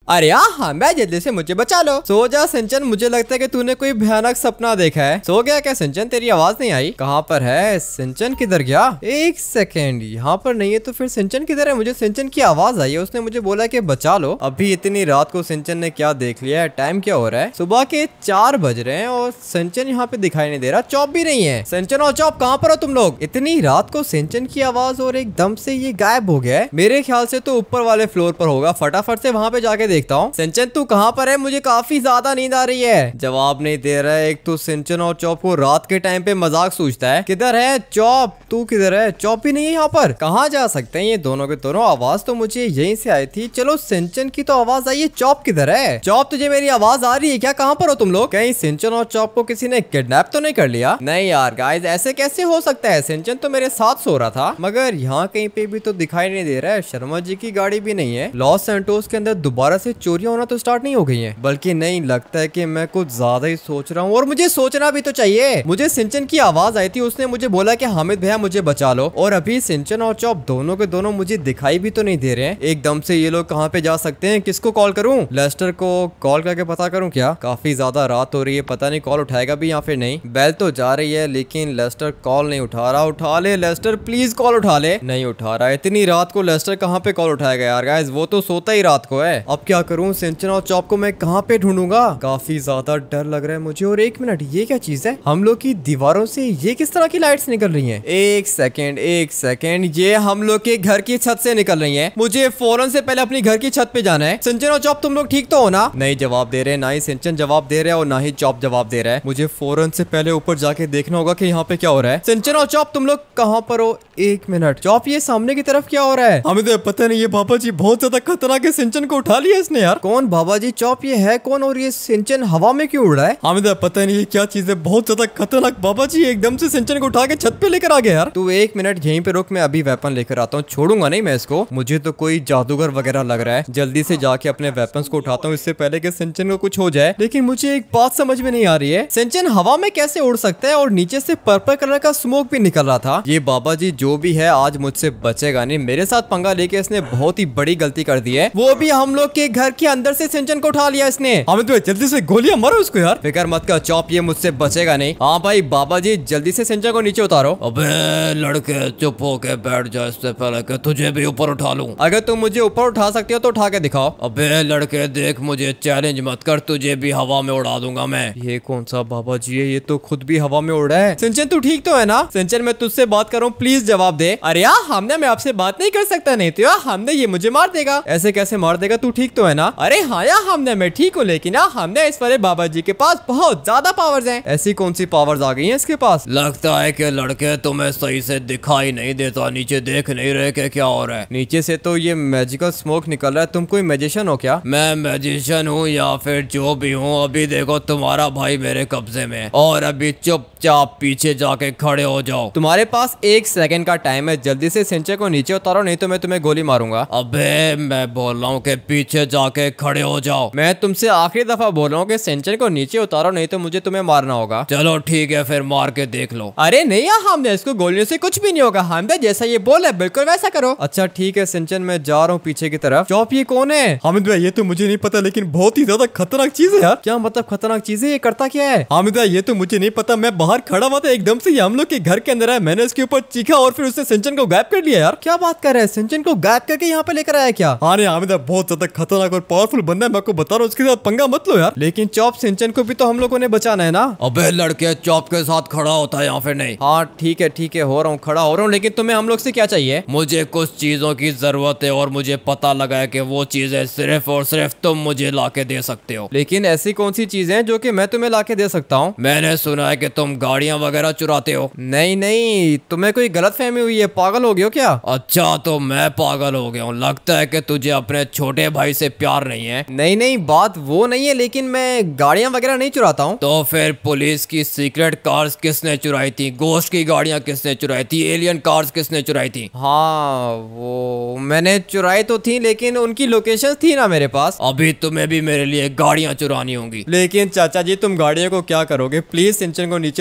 अरे हाँ, मैं जल्दी से मुझे बचा लो। सो जा सिंचन, मुझे लगता है कि तूने कोई भयानक सपना देखा है। सो गया क्या सिंचन? तेरी आवाज नहीं आई। कहाँ पर है सिंचन? किधर गया? एक सेकेंड, यहाँ पर नहीं है तो फिर सिंचन किधर है? मुझे सिंचन की आवाज आई है, उसने मुझे बोला कि बचा लो। अभी इतनी रात को सिंचन ने क्या देख लिया है? टाइम क्या हो रहा है? सुबह के 4 बज रहे हैं और सिंचन यहाँ पे दिखाई नहीं दे रहा। चॉप भी नहीं है। सिंचन और चॉप कहाँ पर हो तुम लोग? इतनी रात को सिंचन की आवाज और एकदम से ये गायब हो गया है। मेरे ख्याल से तो ऊपर वाले फ्लोर पर होगा। फटाफट से वहाँ पे जाके देखता हूँ। सिंचन तू कहाँ पर है? मुझे काफी ज्यादा नींद आ रही है। जवाब नहीं दे रहा है। एक तो सिंचन और चॉप को रात के टाइम पे मजाक सूझता है। किधर है चॉप? तू किधर है? चॉप भी नहीं है यहाँ पर। कहाँ जा सकते हैं ये दोनों के दोनों? आवाज तो मुझे यहीं से आई थी। चलो सिंचन की तो आवाज आई है, चॉप किधर है? चॉप तुझे मेरी आवाज आ रही है क्या? कहाँ पर हो तुम लोग? कहीं सिंचन और चॉप को किसी ने किडनैप तो नहीं कर लिया? नहीं यार गाइस, ऐसे कैसे हो सकता है? सिंचन तो मेरे साथ सो रहा था, मगर यहाँ कहीं पे भी तो दिखाई नहीं दे रहा है। शर्मा जी की गाड़ी भी नहीं है। लॉस सैंटोस के अंदर दोबारा से चोरियां होना तो स्टार्ट नहीं हो गई है? बल्कि नहीं, लगता है कि मैं कुछ ज्यादा ही सोच रहा हूँ और मुझे सोचना भी तो चाहिए। मुझे सिंचन की आवाज आई थी, उसने मुझे बोला कि हामिद भैया मुझे बचा लो, और अभी सिंचन और चॉप दोनों के दोनों मुझे दिखाई भी तो नहीं दे रहे हैं। एकदम से ये लोग कहाँ पे जा सकते हैं? किसको कॉल करूँ? लेस्टर को कॉल करके पता करूँ क्या? काफी ज्यादा रात हो रही है, पता नहीं कॉल उठाएगा भी या फिर नहीं। बेल तो जा रही है लेकिन लेस्टर कॉल नहीं उठा रहा। उठा ले लेस्टर, प्लीज कॉल उठा ले। नहीं उठा रहा। इतनी रात को लेस्टर कहाँ पे कॉल उठाएगा यार गाइस? वो तो सोता ही रात को है। अब क्या करूँ? सिंचन और चॉप को मैं कहाँ पे ढूंढूंगा? काफी ज्यादा डर लग रहा है मुझे। और एक मिनट, ये क्या चीज है? हम लोग की दीवारों से ये किस तरह की लाइट्स निकल रही हैं? एक सेकेंड, ये हम लोग के घर की छत से निकल रही हैं। मुझे फौरन से पहले अपनी घर की छत पे जाना है। सिंचन और चॉप तुम लोग ठीक तो हो ना? नहीं जवाब दे रहे, ना ही सिंचन जवाब दे रहा है और ना ही चॉप जवाब दे रहा है। मुझे फौरन से पहले ऊपर जाके देखना होगा कि यहाँ पे क्या हो रहा है। सिंचन और चॉप तुम लोग कहाँ पर हो? एक मिनट, चॉप ये सामने की तरफ क्या हो रहा है? हमें तो पता नहीं, ये बाबा जी बहुत ज्यादा खतरनाक है। सिंचन को उठा लिया इसने यार। कौन बाबा जी? चॉप ये है कौन? और ये सिंचन हवा में क्यों उड़ रहा है? हमें तो पता नहीं ये क्या चीज है, बहुत ज्यादा खतरनाक। बाबा जी एकदम से सिंचन को उठा के छत पे लेकर आ गया यार। तू एक मिनट यहीं पे रुक, मैं अभी वेपन लेकर आता हूँ। छोड़ूंगा नहीं मैं इसको। मुझे तो कोई जादूगर वगैरह लग रहा है। जल्दी से जाके अपने वेपन्स को उठाता हूँ इससे पहले कि सिंचन को कुछ हो जाए। लेकिन मुझे एक बात समझ में नहीं आ रही है, सिंचन हवा में कैसे उड़ सकता है? और नीचे से पर्पल कलर का स्मोक भी निकल रहा था। ये बाबा जी जो भी है आज मुझसे बचेगा नहीं। मेरे साथ पंगा लेके इसने बहुत ही बड़ी गलती कर दी है। वो भी हम लोग के घर के अंदर से सिंचन को उठा लिया इसने। हमें तो जल्दी से गोलियां मारो उसको यार। फिक्र मत कर चॉप, ये मुझसे बचेगा नहीं। हाँ भाई बाबा जी जल्दी से सिंचन को नीचे उतारो। अबे लड़के चुप होके बैठ जा, इससे पहले कि तुझे भी ऊपर उठा लूं। अगर तुम मुझे ऊपर उठा सकते हो तो उठा के दिखाओ। अबे लड़के देख, मुझे चैलेंज मत कर, तुझे भी हवा में उड़ा दूंगा मैं। ये कौन सा बाबा जी है? ये तो खुद भी हवा में उड़ रहा है। सिंचन तू ठीक तो है ना? सिंचन मैं तुझसे बात कर रहा हूँ, प्लीज जवाब दे। अरे यार हमने, मैं आपसे बात नहीं कर सकता। नहीं तो यार हमने ये मुझे मार देगा। ऐसे कैसे मार देगा? तू ठीक तो है ना? अरे हाँ यार हमने, मैं ठीक हूँ, लेकिन यार हमने इस वाले बाबा जी के पास बहुत ज्यादा पावर्स हैं। ऐसी कौन सी पावर्स आ गई हैं इसके पास? लगता है कि लड़के तुम्हें सही से दिखाई नहीं देता, नीचे देख नहीं रहे कि क्या हो रहा है? नीचे से तो ये मैजिकल स्मोक निकल रहा है। तुम कोई मैजिशियन हो क्या? मैं मैजिशियन हूँ या फिर जो भी हूँ, अभी देखो तुम्हारा भाई मेरे कब्जे में, और अभी चुपचाप पीछे जाके खड़े हो जाओ। तुम्हारे पास 1 सेकंड का टाइम है, जल्दी से सिंचन को नीचे उतारो नहीं तो मैं तुम्हें गोली मारूंगा। अबे मैं बोल रहा हूँ कि पीछे जाके खड़े हो जाओ। मैं तुमसे आखिरी दफा बोल रहा हूँ कि सिंचन को नीचे उतारो नहीं तो मुझे तुम्हें मारना होगा। चलो ठीक है फिर मार के देख लो। अरे नहीं यार हमने, इसको गोलियों से कुछ भी नहीं होगा। हमने जैसा ये बोला बिल्कुल वैसा करो। अच्छा ठीक है सिंचन, मैं जा रहा हूँ पीछे की तरफ। चॉप ये कौन है? हामिद भाई ये तो मुझे नहीं पता, लेकिन बहुत ही ज्यादा खतरनाक चीज है यार। क्या मतलब खतरनाक चीज है? ये करता क्या है? हामिद भाई ये तो मुझे नहीं पता। मैं बाहर खड़ा हुआ था, एकदम से हम लोग के घर के अंदर आया। मैंने इसके ऊपर चीखा और फिर उसने सिंचन को गायब कर लिया यार। क्या बात कर रहे हैं? सिंचन को गायब करके यहाँ पे लेकर आया क्या? हाँ हामिद भाई बहुत ज्यादा खतरनाक और पावरफुल बंदा है, मैं आपको बता रहा हूँ। उसके साथ पंगा मत लो यार। लेकिन चॉप सिंचन को भी तो हम लोगों ने बचाना है ना। अबे लड़के चॉप के साथ खड़ा होता है या फिर नहीं? हाँ ठीक है हो रहा हूँ, खड़ा हो रहा हूँ। लेकिन तुम्हें हम लोग से क्या चाहिए? मुझे कुछ चीजों की जरूरत है और मुझे पता लगा है कि वो चीजें सिर्फ और सिर्फ तुम मुझे लाके दे सकते हो। लेकिन ऐसी कौन सी चीजें हैं जो कि मैं तुम्हें लाके दे सकता हूँ? मैंने सुना है कि तुम गाड़ियां वगैरह चुराते हो। नहीं तुम्हें कोई गलतफहमी हुई है, पागल हो गए हो क्या? अच्छा तो मैं पागल हो गया हूँ। लगता है कि तुझे अपने छोटे भाई से प्यार नहीं है। नहीं बात वो नहीं है, लेकिन मैं गाड़ियां वगैरह नहीं चुराता हूँ। तो फिर पुलिस की सीक्रेट कार्स किसने चुराई थी? गोश्त की गाड़ियां किसने चुराई थी? एलियन कार्स किसने चुराई थी? हाँ वो मैंने चुराई तो थी, लेकिन उनकी लोकेशन थी ना मेरे पास। अभी तुम्हें भी मेरे लिए गाड़ियां चुरानी होंगी। लेकिन चाचा जी तुम गाड़ियों को क्या करोगे? प्लीज सिंचन को नीचे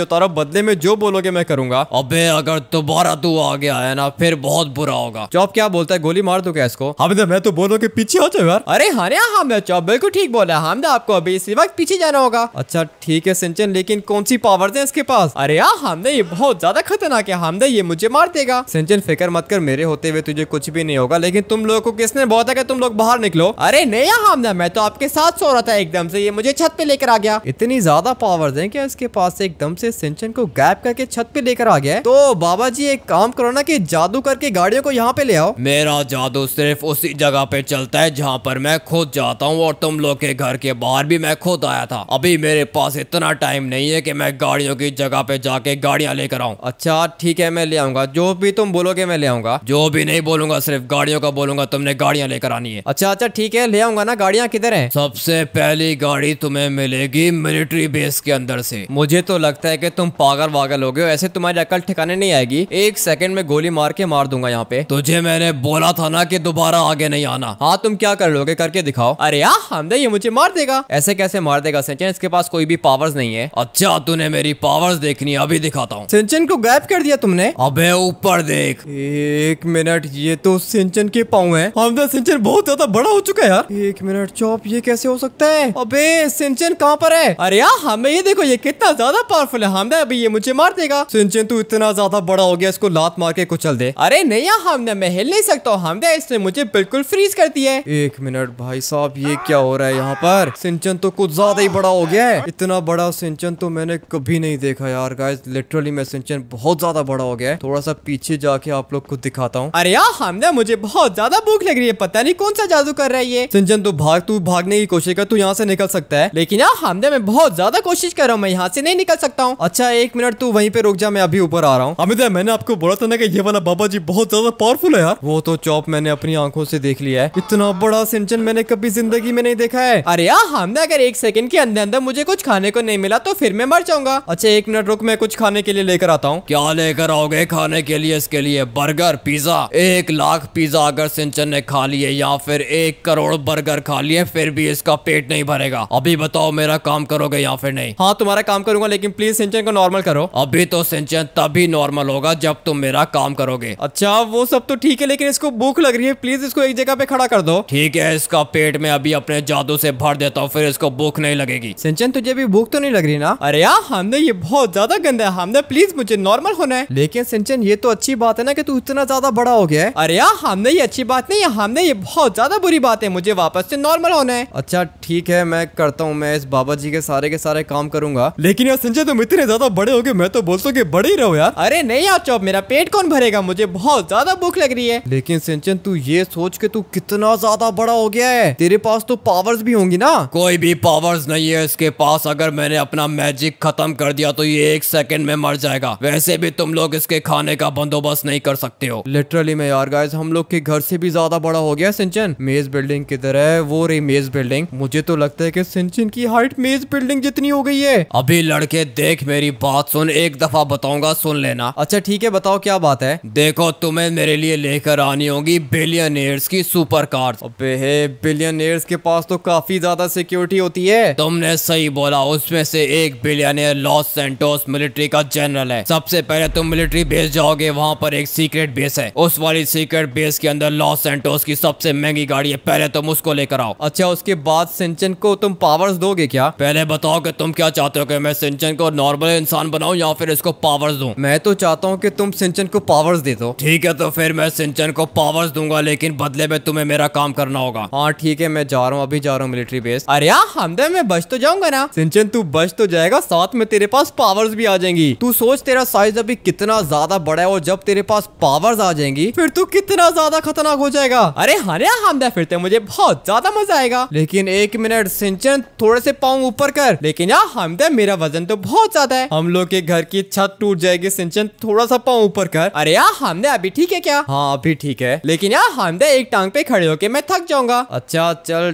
उतारो, बदले में जो बोलोगे मैं करूंगा। अबे अगर दोबारा तू आगे आया ना फिर बहुत बुरा होगा। चॉप क्या बोलता है, गोली मार दो क्या इसको? हमदा मैं तो बोलो कि पीछे हो जाओ यार। अरे हाँ हमदा, चॉप बिल्कुल ठीक बोला। हमदा आपको अभी इसी वक्त पीछे जाना होगा। अच्छा ठीक है सिंचन, लेकिन कौन सी पावर्स है इसके पास? अरे यार हमदा ये बहुत ज्यादा खतरनाक है। हमदा ये मुझे मार देगा। सिंचन फिक्र मत कर, मेरे होते हुए तुझे कुछ भी नहीं होगा। लेकिन तुम लोगों को किसने बोला था कि तुम लोग बाहर निकलो? अरे नहीं हमदा, मैं तो आपके साथ सो रहा था, एकदम से ये मुझे छत पे लेकर आ गया। इतनी ज्यादा पावर्स हैं क्या इसके पास? एकदम से सिंचन को गैप करके छत पे लेकर आ गया। तो बाबा जी एक काम करो ना कि जादू करके गाड़ियों को यहाँ पे ले आओ। मेरा जादू सिर्फ उसी जगह पे चलता है जहाँ पर मैं खुद जाता हूँ, और तुम लोग के घर के बाहर भी मैं खुद आया था। अभी मेरे पास इतना टाइम नहीं है कि मैं गाड़ियों की जगह पे जाके गाड़ियाँ लेकर आऊँ। अच्छा ठीक है, मैं ले आऊंगा, जो भी तुम बोलोगे मैं ले आऊंगा। जो भी नहीं बोलूंगा, सिर्फ गाड़ियों का बोलूंगा, तुमने गाड़ियाँ लेकर आनी है। अच्छा ठीक है, ले आऊंगा ना। गाड़ियाँ किधर हैं? सबसे पहली गाड़ी तुम्हें मिलेगी मिलिट्री बेस के अंदर से। मुझे तो लगता है कि तुम पागल वागल हो गए हो, ऐसे तुम्हारी अकल ठिकाने नहीं आएगी। एक सेकंड में गोली मार के मार दूंगा यहाँ पे। तुझे मैंने बोला था ना कि दोबारा आगे नहीं आना। हाँ तुम क्या कर लोगे, करके दिखाओ। अरे यार हमदा ये मुझे मार देगा। ऐसे कैसे मार देगा सिंचन, इसके पास कोई भी पावर्स नहीं है। अच्छा तूने मेरी पावर्स देखनी है, अभी दिखाता हूँ। सिंचन को गायब कर दिया तुमने। अबे ऊपर देख। एक मिनट, ये तो सिंचन के पाँव है। हमदा सिंचन बहुत ज्यादा बड़ा हो चुका है यार। एक मिनट चॉप, ये कैसे हो सकता है? अबे सिंचन कहाँ पर है? अरे यार हमें ये देखो, ये कितना ज्यादा पावरफुल है। हमदा अभी ये मुझे मार देगा। सिंचन तू इतना ज्यादा बड़ा हो गया, इसको लात मार के कुचल दे। अरे नहीं यार हमदा, मैं हिल नहीं सकता हूँ। हमदा इसने मुझे बिल्कुल फ्रीज कर दिया है। एक मिनट भाई साहब, ये क्या हो रहा है यहाँ पर? सिंचन तो कुछ ज्यादा ही बड़ा हो गया है। इतना बड़ा सिंचन तो मैंने कभी नहीं देखा यार। गाइस लिटरली में सिंचन बहुत ज्यादा बड़ा हो गया है। थोड़ा सा पीछे जाके आप लोग को दिखाता हूँ। अरे यार हमदा, मुझे बहुत ज्यादा भूख लग रही है, पता नहीं कौन सा जादू कर रहा है ये। सिंचन तू भागने की कोशिश कर, तू यहाँ से निकल सकता है। लेकिन यार हमदा मैं बहुत ज्यादा कोशिश कर रहा हूँ, मैं यहाँ से नहीं निकल सकता हूँ। अच्छा एक मिनट तू वहीं पे रुक जा, मैं अभी ऊपर आ रहा हूँ। हमदा मैंने आपको बोला था ना कि ये वाला बाबा जी बहुत ज्यादा पावरफुल है यार। वो तो चॉप मैंने अपनी आंखों से देख लिया है। इतना बड़ा सिंचन मैंने कभी जिंदगी में नहीं देखा है। अरे यार हमदा, अगर एक सेकंड के अंदर अंदर मुझे कुछ खाने को नहीं मिला तो फिर मैं मर जाऊंगा। अच्छा एक मिनट रुक, मैं कुछ खाने के लिए लेकर आता हूँ। क्या लेकर आओगे खाने के लिए? इसके लिए बर्गर, पिज्जा। 1 लाख पिज्जा अगर सिंचन ने खा लिए या फिर 1 करोड़ बर्गर खा लिए, फिर भी इसका पेट नहीं भरेगा। अभी बताओ मेरा काम करोगे या फिर नहीं? हाँ तुम्हारा काम करूंगा, लेकिन प्लीज सिंचन को नॉर्मल करो। अभी तो सिंचन तभी नॉर्मल होगा जब तुम मेरा काम करोगे। अच्छा वो सब तो ठीक है, लेकिन इसको भूख लग रही है, प्लीज इसको एक जगह पे खड़ा कर दो। ठीक है, इसका पेट में अभी अपने जादू से भर देता हूँ, फिर इसको भूख नहीं लगेगी। सिंचन तुझे भी भूख तो नहीं लग रही ना? अरे यार हमदा, ये बहुत ज्यादा गंदा है। हमदा प्लीज मुझे नॉर्मल होना है। लेकिन सिंचन ये तो अच्छी बात है ना कि तू इतना ज्यादा बड़ा हो गया है। अरे यार हमदा, ये अच्छी बात नहीं है। हमदा ये बहुत ज्यादा बुरी बात है, मुझे वापस से नॉर्मल होना है। अच्छा ठीक है, मैं करता हूँ, मैं इस बाबा जी के सारे काम करूंगा। लेकिन यार संजय तुम इतने ज्यादा बड़े हो गए, मैं तो बोलता हूँ कि बड़े ही रहो यार। अरे नहीं यार चौप, मेरा पेट कौन भरेगा, मुझे बहुत ज्यादा भूख लग रही है। लेकिन सिंचन तू ये सोच के तू कितना ज्यादा बड़ा हो गया है, तेरे पास तो पावर्स भी होंगी ना? कोई भी पावर्स नहीं है इसके पास। अगर मैंने अपना मैजिक खत्म कर दिया तो ये 1 सेकंड में मर जाएगा। वैसे भी तुम लोग इसके खाने का बंदोबस्त नहीं कर सकते हो। लिटरली में यार गाइस, हम लोग के घर से भी ज्यादा बड़ा हो गया सिंचन। मेज बिल्डिंग किधर है? वो रही मेज बिल्डिंग। मुझे तो लगता है कि सिंचन की हाइट मेज बिल्डिंग जितनी हो गई है। अभी लड़के देख, मेरी बात सुन, एक दफा बताऊंगा, सुन लेना। अच्छा ठीक है, बताओ क्या बात है। देखो तुम्हें मेरे लिए लेकर आनी होगी बिलियनियर्स की सुपर कार्स। अबे बिलियनियर्स के पास तो काफी ज्यादा सिक्योरिटी होती है। तुमने सही बोला, उसमें से एक बिलियनियर लॉस सैंटोस मिलिट्री का जनरल है। सबसे पहले तुम मिलिट्री बेस जाओगे, वहाँ पर एक सीक्रेट बेस है। उस वाली सीक्रेट बेस के अंदर लॉस सैंटोस की सबसे महंगी गाड़ी है, पहले तुम उसको लेकर आओ। अच्छा उसके बाद सिंचन को तुम पावर्स दोगे क्या? पहले बताओ कि तुम क्या चाहते हो, कि मैं सिंचन को नॉर्मल इंसान बनाऊं या फिर इसको पावर्स दूं? मैं तो चाहता हूँ कि तुम सिंचन को पावर्स दे दो। ठीक है, तो फिर मैं सिंचन को पावर्स दूंगा, लेकिन बदले में तुम्हें मेरा काम करना होगा। हाँ ठीक है, मैं जा रहा हूँ, अभी जा रहा हूँ मिलिट्री बेस। अरे यार हमदा, मैं बच तो जाऊंगा ना? सिंचन तू बच तो जाएगा, साथ में तेरे पास पावर्स भी आ जाएंगी। तू सोच तेरा साइज अभी कितना ज्यादा बड़ा है, और जब तेरे पास पावर्स आ जाएंगी फिर तू कितना ज्यादा खतरनाक हो जाएगा। अरे हाँ हमदा, फिर तो मुझे बहुत ज्यादा मजा आएगा। लेकिन एक मिनट सिंचन, थोड़े से पाँव ऊपर कर। लेकिन यार हमदा, मेरा वजन तो बहुत ज्यादा है, हम लोग के घर की छत टूट जाएगी। सिंचन थोड़ा सा पाँव ऊपर कर। अरे यार हमदा, अभी ठीक है क्या? हाँ अभी ठीक है, लेकिन यार हमदा एक टांग पे खड़े होके मैं थक जाऊंगा। अच्छा चल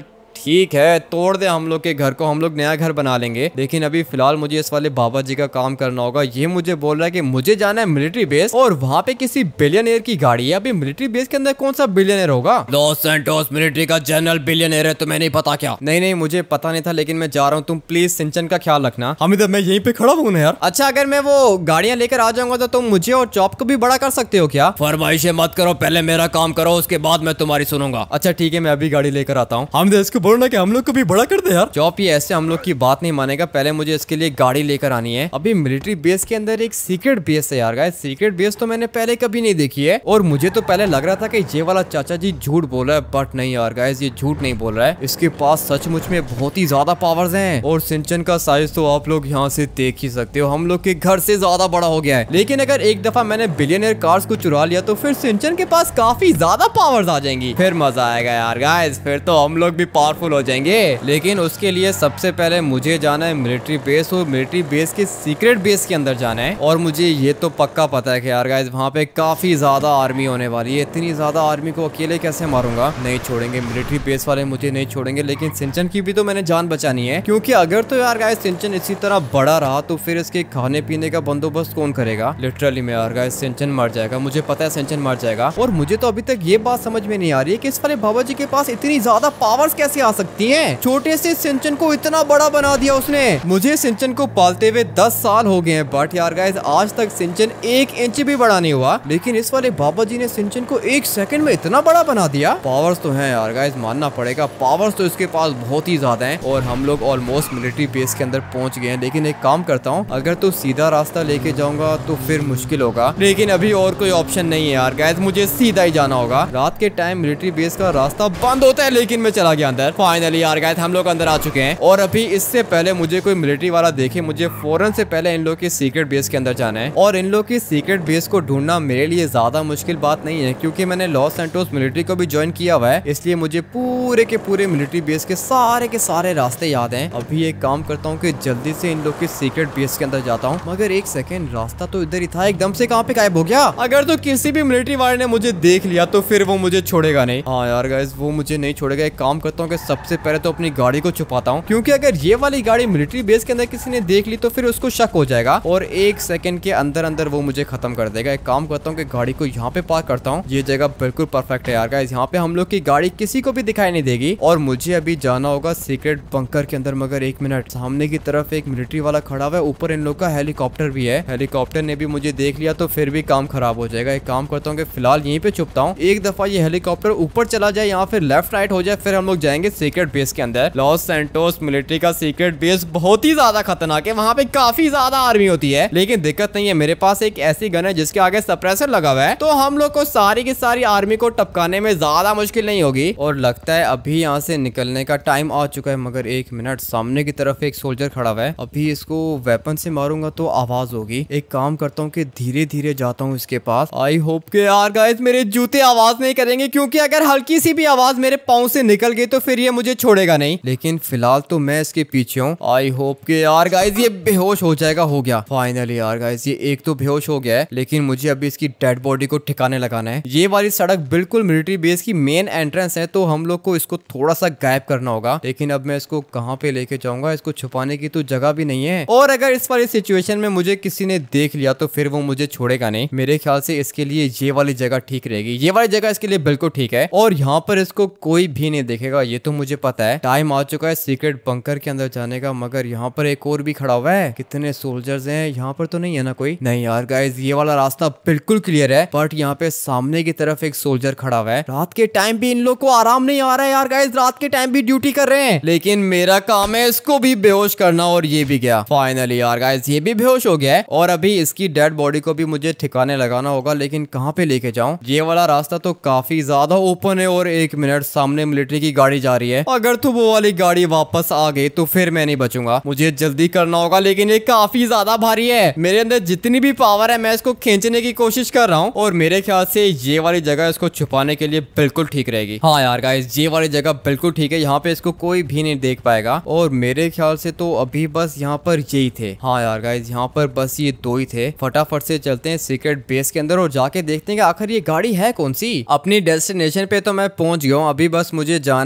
ठीक है, तोड़ दे हम लोग के घर को, हम लोग नया घर बना लेंगे। लेकिन अभी फिलहाल मुझे इस वाले बाबा जी का काम करना होगा। ये मुझे बोल रहा है कि मुझे जाना है मिलिट्री बेस और वहाँ पे किसी बिलियनियर की गाड़ी है। अभी मिलिट्री बेस के अंदर कौन सा बिलियनियर होगा? लॉस सैंटोस मिलिट्री का जनरल बिलियनियर है, तुम्हें नहीं पता क्या? नहीं, मुझे पता नहीं था, लेकिन मैं जा रहा हूँ। तुम प्लीज सिंचन का ख्याल रखना। हम इधर मैं यहीं पे खड़ा हूँ ना यार। अच्छा, अगर मैं वो गाड़ियाँ लेकर आ जाऊंगा तो तुम मुझे और चॉप को भी बड़ा कर सकते हो क्या? फरमाइशें मत करो, पहले मेरा काम करो, उसके बाद मैं तुम्हारी सुनूंगा। अच्छा ठीक है, मैं अभी गाड़ी लेकर आता हूँ। हम इसको बोलना कि हम लोग को भी बड़ा कर दे यार। चॉप ये ऐसे हम लोग की बात नहीं मानेगा, पहले मुझे इसके लिए गाड़ी लेकर आनी है। अभी मिलिट्री बेस के अंदर एक सीक्रेट बेस है यार गाइस। सीक्रेट बेस तो मैंने पहले कभी नहीं देखी है और मुझे तो पहले लग रहा था कि ये वाला चाचा जी झूठ बोल रहा है, बट नहीं यार गाइस, ये झूठ नहीं बोल रहा है। इसके पास सचमुच में बहुत ही ज्यादा पावर्स हैं और सिंचन का साइज तो आप लोग यहाँ से देख ही सकते हो, हम लोग के घर से ज्यादा बड़ा हो गया है। लेकिन अगर एक दफा मैंने बिलियनियर कार्स को चुरा लिया तो फिर सिंचन के पास काफी ज्यादा पावर्स आ जाएंगी, फिर मजा आएगा यार गाइस, फिर तो हम लोग भी पावरफुल हो जाएंगे। लेकिन उसके लिए सबसे पहले मुझे जाना है मिलिट्री बेस और मिलिट्री बेस के सीक्रेट बेस के अंदर जाना है। और मुझे ये तो पक्का पता है कि यार गाइस वहाँ पे काफी ज्यादा आर्मी होने वाली है। इतनी ज्यादा आर्मी को अकेले कैसे मारूंगा? नहीं छोड़ेंगे, मिलिट्री बेस वाले मुझे नहीं छोड़ेंगे। लेकिन सिंचन की भी तो मैंने जान बचानी है, क्योंकि अगर तो यार गाइस सिंचन इसी तरह बड़ा रहा तो फिर इसके खाने पीने का बंदोबस्त कौन करेगा? लिटरली में यार गाइस सिंचन मर जाएगा, मुझे पता है सिंचन मर जाएगा। और मुझे तो अभी तक ये बात समझ में नहीं आ रही है कि इस वाले बाबा जी के पास इतनी ज्यादा पावर्स कैसे आ सकती हैं? छोटे से सिंचन को इतना बड़ा बना दिया उसने। मुझे सिंचन को पालते हुए 10 साल हो गए हैं, बट यार गाइस आज तक सिंचन 1 इंच भी बड़ा नहीं हुआ। लेकिन इस वाले बाबा जी ने सिंचन को 1 सेकंड में इतना बड़ा बना दिया। पावर्स तो हैं यार गाइस, मानना पड़ेगा, पावर्स तो इसके पास बहुत ही ज्यादा हैं। और हम लोग ऑलमोस्ट मिलिट्री बेस के अंदर पहुंच गए हैं। लेकिन एक काम करता हूँ, अगर तो सीधा रास्ता लेके जाऊंगा तो फिर मुश्किल होगा, लेकिन अभी और कोई ऑप्शन नहीं है यार गाइस, मुझे सीधा ही जाना होगा। रात के टाइम मिलिट्री बेस का रास्ता बंद होता है, लेकिन मैं चला गया अंदर। फाइनली यार गाइस हम लोग अंदर आ चुके हैं। और अभी इससे पहले मुझे कोई मिलिट्री वाला देखे, मुझे फौरन से पहले इन लोग के सीक्रेट बेस के अंदर जाना है। और इन लोग के सीक्रेट बेस को ढूंढना मेरे लिए ज्यादा मुश्किल बात नहीं है, क्योंकि मैंने लॉस सैंटोस मिलिट्री को भी ज्वाइन किया हुआ है, इसलिए मुझे पूरे के पूरे मिलिट्री बेस के सारे रास्ते याद हैं। अभी एक काम करता हूँ कि जल्दी से इन लोग के सीक्रेट बेस के अंदर जाता हूँ। मगर एक सेकंड, रास्ता तो इधर ही था, एकदम से कहाँ पे गायब हो गया? अगर तो किसी भी मिलिट्री वाले ने मुझे देख लिया तो फिर वो मुझे छोड़ेगा नहीं। हाँ यार गाइस, वो मुझे नहीं छोड़ेगा। एक काम करता हूँ कि सबसे पहले तो अपनी गाड़ी को छुपाता हूँ, क्योंकि अगर ये वाली गाड़ी मिलिट्री बेस के अंदर किसी ने देख ली तो फिर उसको शक हो जाएगा और 1 सेकंड के अंदर अंदर वो मुझे खत्म कर देगा। एक काम करता हूँ कि गाड़ी को यहाँ पे पार्क करता हूँ। ये जगह बिल्कुल परफेक्ट है यार गाइस, यहाँ पे हम लोग की गाड़ी किसी को भी दिखाई नहीं देगी। और मुझे अभी जाना होगा सीक्रेट बंकर के अंदर। मगर एक मिनट, सामने की तरफ एक मिलिट्री वाला खड़ा हुआ है, ऊपर इन लोग का हेलीकॉप्टर भी है। हेलीकॉप्टर ने भी मुझे देख लिया तो फिर भी काम खराब हो जाएगा। एक काम करता हूँ कि फिलहाल यहीं पे छुपता हूँ। एक दफा ये हेलीकॉप्टर ऊपर चला जाए, यहाँ फिर लेफ्ट राइट हो जाए, फिर हम लोग जाएंगे सीक्रेट बेस के अंदर। लॉस सैंटोस मिलिट्री का सीक्रेट बेस बहुत ही ज्यादा खतरनाक है, वहाँ पे काफी ज्यादा आर्मी होती है। लेकिन दिक्कत नहीं है, मेरे पास एक ऐसी गन है जिसके आगे सप्रेसर लगा हुआ है, तो हम लोग को सारी की सारी आर्मी को टपकाने में ज्यादा मुश्किल नहीं होगी। और लगता है अभी यहाँ से निकलने का टाइम आ चुका है। मगर एक मिनट, सामने की तरफ एक सोल्जर खड़ा हुआ है, अभी इसको वेपन से मारूंगा तो आवाज होगी। एक काम करता हूँ कि धीरे धीरे जाता हूँ इसके पास। आई होप के यार गाइस मेरे जूते आवाज नहीं करेंगे, क्योंकि अगर हल्की सी भी आवाज मेरे पाँव से निकल गई तो फिर ये मुझे छोड़ेगा नहीं। लेकिन फिलहाल तो मैं इसके पीछे हूँ। आई होप के यार गाइस ये बेहोश हो जाएगा। हो गया फाइनली यार गाइस, ये एक तो बेहोश हो गया है, लेकिन मुझे अभी इसकी डेड बॉडी को ठिकाने लगाना है। ये वाली सड़क बिल्कुल मिलिट्री बेस की मेन एंट्रेंस है, तो हम लोग को इसको थोड़ा सा गायब करना होगा। लेकिन अब मैं इसको कहाँ पे लेके जाऊंगा? इसको छुपाने की तो जगह भी नहीं है। और अगर इस वाली सिचुएशन में मुझे किसी ने देख लिया तो फिर वो मुझे छोड़ेगा नहीं। मेरे ख्याल से इसके लिए ये वाली जगह ठीक रहेगी, ये वाली जगह इसके लिए बिल्कुल ठीक है। और यहाँ पर इसको कोई भी नहीं देखेगा, ये तो मुझे पता है। टाइम आ चुका है सीक्रेट बंकर के अंदर जाने का। मगर यहाँ पर एक और भी खड़ा हुआ है। कितने सोल्जर्स हैं यहाँ पर? तो नहीं है ना कोई? नहीं यार गाइस, ये वाला रास्ता बिल्कुल क्लियर है, बट यहाँ पे सामने की तरफ एक सोल्जर खड़ा हुआ है। रात के टाइम भी इन लोग को आराम नहीं आ रहा है यार गाइस, रात के टाइम भी ड्यूटी कर रहे हैं। लेकिन मेरा काम है इसको भी बेहोश करना, और ये भी गया फाइनली यार गाइस, ये भी बेहोश हो गया है। और अभी इसकी डेड बॉडी को भी मुझे ठिकाने लगाना होगा, लेकिन कहाँ पे लेके जाऊं? ये वाला रास्ता तो काफी ज्यादा ओपन है। और एक मिनट, सामने मिलिट्री की गाड़ी जा रही है, अगर तो वो वाली गाड़ी वापस आ गई तो फिर मैं नहीं बचूंगा। मुझे जल्दी करना होगा, लेकिन ये काफी ज्यादा भारी है। मेरे अंदर जितनी भी पावर है मैं इसको खींचने की कोशिश कर रहा हूँ, और मेरे ख्याल से ये वाली जगह इसको छुपाने के लिए बिल्कुल ठीक रहेगी। हाँ यार गाइस, ये वाली जगह बिल्कुल ठीक है, यहाँ पे इसको कोई भी नहीं देख पाएगा। और मेरे ख्याल से तो अभी बस यहाँ पर यही थे। हाँ यार गाइस, यहाँ पर बस ये 2 ही थे। फटाफट से चलते हैं सीक्रेट बेस के अंदर और जाके देखते हैं कि आखिर ये गाड़ी है कौन सी। अपनी डेस्टिनेशन पे तो मैं पहुंच गया हूँ, अभी बस मुझे जाना है अंदर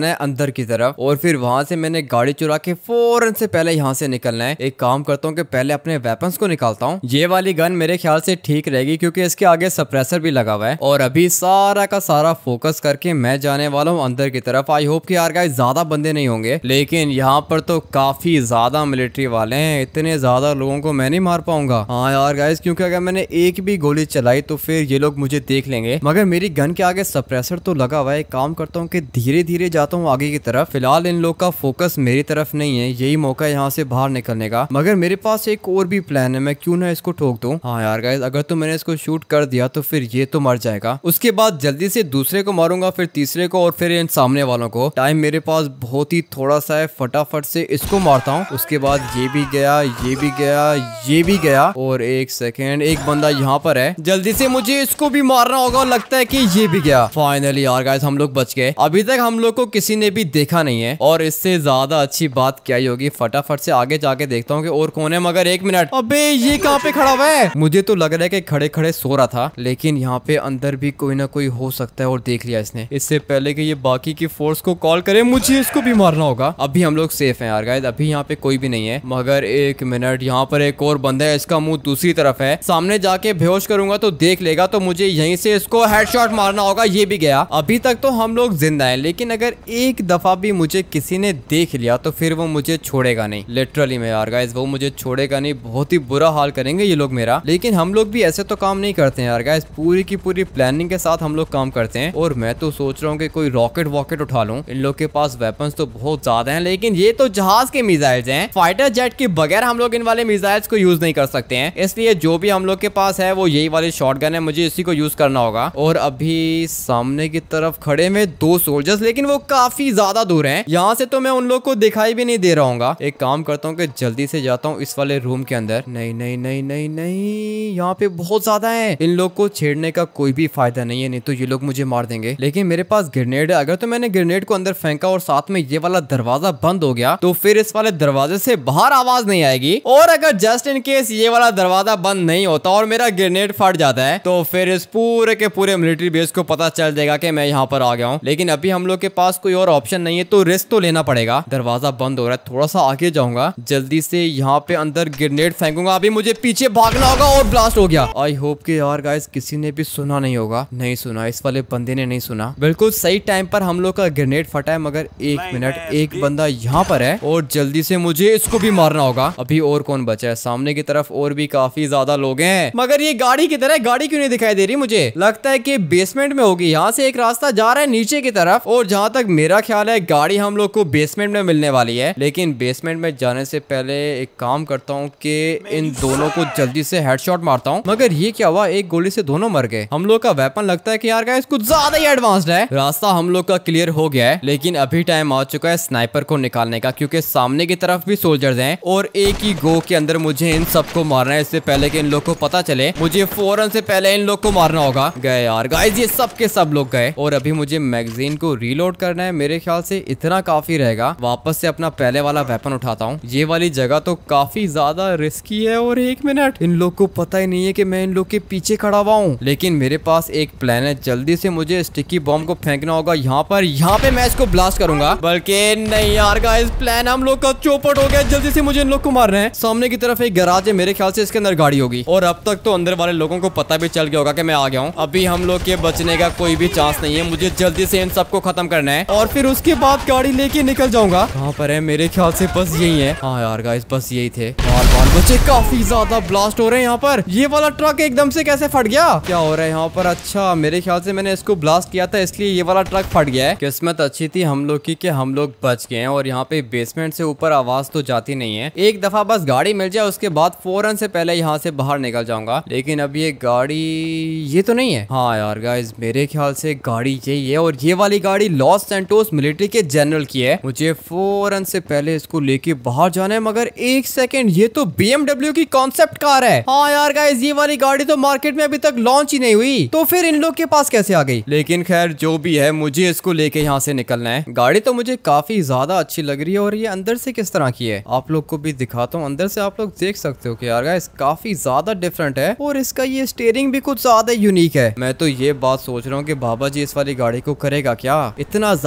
अंदर की तरफ और फिर वहां से मैंने गाड़ी चुरा के फौरन से पहले यहाँ से निकलना है। एक काम करता हूँ कि पहले अपने वेपन्स को निकालता हूँ। ये वाली गन मेरे ख्याल से ठीक रहेगी क्योंकि इसके आगे सप्रेसर भी लगा हुआ है। और अभी सारा का सारा फोकस करके मैं जाने वाला हूँ अंदर की तरफ। आई होप कि यार गाइस ज्यादा बंदे नहीं होंगे, लेकिन यहाँ पर तो काफी ज्यादा मिलिट्री वाले हैं। इतने ज्यादा लोगों को मैं नहीं मार पाऊंगा। हाँ यार गाइस, क्योंकि अगर मैंने एक भी गोली चलाई तो फिर ये लोग मुझे देख लेंगे। मगर मेरी गन के आगे सप्रेसर तो लगा हुआ है। एक काम करता हूँ कि धीरे धीरे जाता हूँ आगे की तरफ। फिलहाल इन लोग का फोकस मेरी तरफ नहीं है, यही मौका है यहाँ से बाहर निकलने का। मगर मेरे पास एक और भी प्लान है, मैं क्यों ना इसको ठोक दूं। हाँ यार गाइस, अगर तो मैंने इसको शूट कर दिया तो फिर ये तो मर जाएगा। उसके बाद जल्दी से दूसरे को मारूंगा, फिर तीसरे को और फिर इन सामने वालों को। टाइम मेरे पास बहुत ही थोड़ा सा है, फटाफट से इसको मारता हूँ। उसके बाद ये भी गया, ये भी गया, ये भी गया। और एक सेकेंड, एक बंदा यहाँ पर है, जल्दी से मुझे इसको भी मारना होगा। लगता है कि ये भी गया। फाइनली यार गाइस हम लोग बच गए। अभी तक हम लोग को किसी ने भी देखा नहीं है और इससे ज्यादा अच्छी बात क्या ही होगी। फटाफट से आगे जाके देखता हूँ कि और कौन है। मगर एक मिनट, अबे ये कहाँ पे खड़ा हुआ है? मुझे तो लग रहा है कि खड़े खड़े सो रहा था, लेकिन यहाँ पे अंदर भी कोई ना कोई हो सकता है और देख लिया इसने। इससे पहले कि ये बाकी की फोर्स को कॉल करे मुझे इसको भी मारना होगा। अभी हम लोग सेफ हैं यार गाइस, अभी यहाँ पे कोई भी नहीं है। मगर एक मिनट, यहाँ पर एक और बंदा है, इसका मुंह दूसरी तरफ है। सामने जाके बेहोश करूंगा तो देख लेगा, तो मुझे यहीं से इसको हेडशॉट मारना होगा। ये भी गया। अभी तक तो हम लोग जिंदा हैं, लेकिन अगर एक दफा भी मुझे किसी ने देख लिया तो फिर वो मुझे छोड़ेगा नहीं। लिटरली में यार गाइस, वो मुझे छोड़ेगा नहीं। बहुत ही बुरा हाल करेंगे ये लोग मेरा। लेकिन हम लोग भी ऐसे तो काम नहीं करते हैं यार गाइस, पूरी की पूरी प्लानिंग के साथ हम लोग काम करते हैं। और मैं तो सोच रहा हूँ कि कोई रॉकेट वॉकेट उठा लूं। इन लोग के पास वेपन्स तो बहुत ज्यादा हैं, लेकिन ये तो जहाज के मिसाइल्स हैं। फाइटर जेट के बगैर हम लोग इन वाले मिसाइल्स को यूज नहीं कर सकते हैं। इसलिए जो भी हम लोग के पास है वो यही वाली शॉटगन है, मुझे इसी को यूज करना होगा। और अभी सामने की तरफ खड़े में 2 सोल्जर्स, लेकिन वो काफी ज्यादा दूर हैं। यहाँ से तो मैं उन लोग को दिखाई भी नहीं दे रहा हूँ। एक काम करता हूँ कि जल्दी से जाता हूँ इस वाले रूम के अंदर। नहीं नहीं नहीं नहीं नहीं, यहाँ पे बहुत ज्यादा है। इन लोग को छेड़ने का कोई भी फायदा नहीं है, नहीं तो ये लोग मुझे मार देंगे। लेकिन मेरे पास ग्रेनेड है। अगर तो मैंने ग्रेनेड को अंदर फेंका और साथ में ये वाला दरवाजा बंद हो गया तो फिर इस वाले दरवाजे से बाहर आवाज नहीं आएगी। और अगर जस्ट इन केस ये वाला दरवाजा बंद नहीं होता और मेरा ग्रेनेड फट जाता है तो फिर इस पूरे के पूरे मिलिट्री बेस को पता चल जाएगा कि मैं यहाँ पर आ गया हूँ। लेकिन अभी हम लोग के पास कोई और ऑप्शन नहीं है, तो रिस्क तो लेना पड़ेगा। दरवाजा बंद हो रहा है, थोड़ा सा आगे जाऊंगा, जल्दी से यहाँ पे अंदर ग्रेनेड फेंकूंगा। अभी मुझे पीछे भागना होगा और ब्लास्ट हो गया। आई होप कि यार गाइस किसी ने भी सुना नहीं होगा। नहीं सुना, इस वाले बंदे ने नहीं सुना। बिल्कुल सही टाइम पर हम लोग का ग्रेनेड फटा है। मगर एक मिनट, एक बंदा यहाँ पर है और जल्दी से मुझे इसको भी मारना होगा। अभी और कौन बचा है? सामने की तरफ और भी काफी ज्यादा लोग हैं। मगर ये गाड़ी की तरह गाड़ी क्यों नहीं दिखाई दे रही? मुझे लगता है कि बेसमेंट में होगी। यहाँ से एक रास्ता जा रहा है नीचे की तरफ और जहाँ तक मेरा ख्याल है गाड़ी हम लोग को बेसमेंट में मिलने वाली है। लेकिन बेसमेंट में जाने से पहले एक काम करता हूँ कि इन दोनों को जल्दी से हेडशॉट मारता हूँ। मगर ये क्या हुआ, एक गोली से दोनों मर गए। हम लोग का वेपन लगता है कि यार गाइस कुछ ज्यादा ही एडवांस्ड है। रास्ता हम लोग का क्लियर हो गया है, लेकिन अभी टाइम आ चुका है स्नाइपर को निकालने का, क्योंकि सामने की तरफ भी सोल्जर्स हैं और एक ही गो के अंदर मुझे इन सबको मारना है। इससे पहले कि इन लोग को पता चले, मुझे फौरन से पहले इन लोग को मारना होगा। गए यार गाइस, ये सब के सब लोग गए। और अभी मुझे मैगजीन को रीलोड करना है। मेरे ख्याल से इतना काफी रहेगा। वापस से अपना पहले वाला वेपन उठाता हूँ। ये वाली जगह तो काफी ज्यादा रिस्की है। और एक मिनट, इन लोग को पता ही नहीं है कि मैं इन लोग के पीछे खड़ा हुआ हूँ। लेकिन मेरे पास एक प्लान है। जल्दी से मुझे स्टिकी बॉम्ब को फेंकना होगा यहाँ पे मैं इसको ब्लास्ट करूंगा। बल्कि नहीं यार गाइस, प्लान हम लोग का चौपट हो गया। जल्दी से मुझे इन लोग को मारना है। सामने की तरफ एक गैराज है, मेरे ख्याल से इसके अंदर गाड़ी होगी। और अब तक तो अंदर वाले लोगों को पता भी चल गया होगा कि मैं आ गया हूँ। अभी हम लोग के बचने का कोई भी चांस नहीं है। मुझे जल्दी से इन सबको खत्म करना है और फिर उसके बाद गाड़ी लेके निकल जाऊंगा। कहाँ पर है? मेरे ख्याल से बस यही है। हाँ यार गाइस, बस यही थे। बाल बच्चे काफी ज्यादा ब्लास्ट हो रहे हैं यहाँ पर। ये वाला ट्रक एकदम से कैसे फट गया? क्या हो रहा है यहाँ पर? अच्छा, मेरे ख्याल से मैंने इसको ब्लास्ट किया था, इसलिए ये वाला ट्रक फट गया है। किस्मत अच्छी थी हम लोग की कि हम लोग बच गए हैं। और यहाँ पे बेसमेंट से ऊपर आवाज तो जाती नहीं है। एक दफा बस गाड़ी मिल जाए, उसके बाद फौरन से पहले यहाँ से बाहर निकल जाऊंगा। लेकिन अब ये गाड़ी ये तो नहीं है। हाँ यार गाइस, मेरे ख्याल से गाड़ी यही है। और ये वाली गाड़ी लॉस सैंटोस मिलिट्री के जनरल की है। मुझे फौरन से पहले इसको लेके बाहर जाना है। मगर एक सेकंड, ये तो BMW की कॉन्सेप्ट कार है। हाँ यार गाइस, ये वाली गाड़ी तो मार्केट में अभी तक लॉन्च ही नहीं हुई, तो फिर इन लोग के पास कैसे आ गई? लेकिन खैर जो भी है, मुझे इसको लेके यहाँ से निकलना है। गाड़ी तो मुझे काफी ज्यादा अच्छी लग रही है। और ये अंदर से किस तरह की है आप लोग को भी दिखाता हूँ। अंदर से आप लोग देख सकते हो कि यार गाइस काफी ज्यादा डिफरेंट है। और इसका ये स्टीयरिंग भी कुछ ज्यादा यूनिक है। मैं तो ये बात सोच रहा हूँ कि बाबा जी इस वाली गाड़ी को करेगा क्या? इतना ज्यादा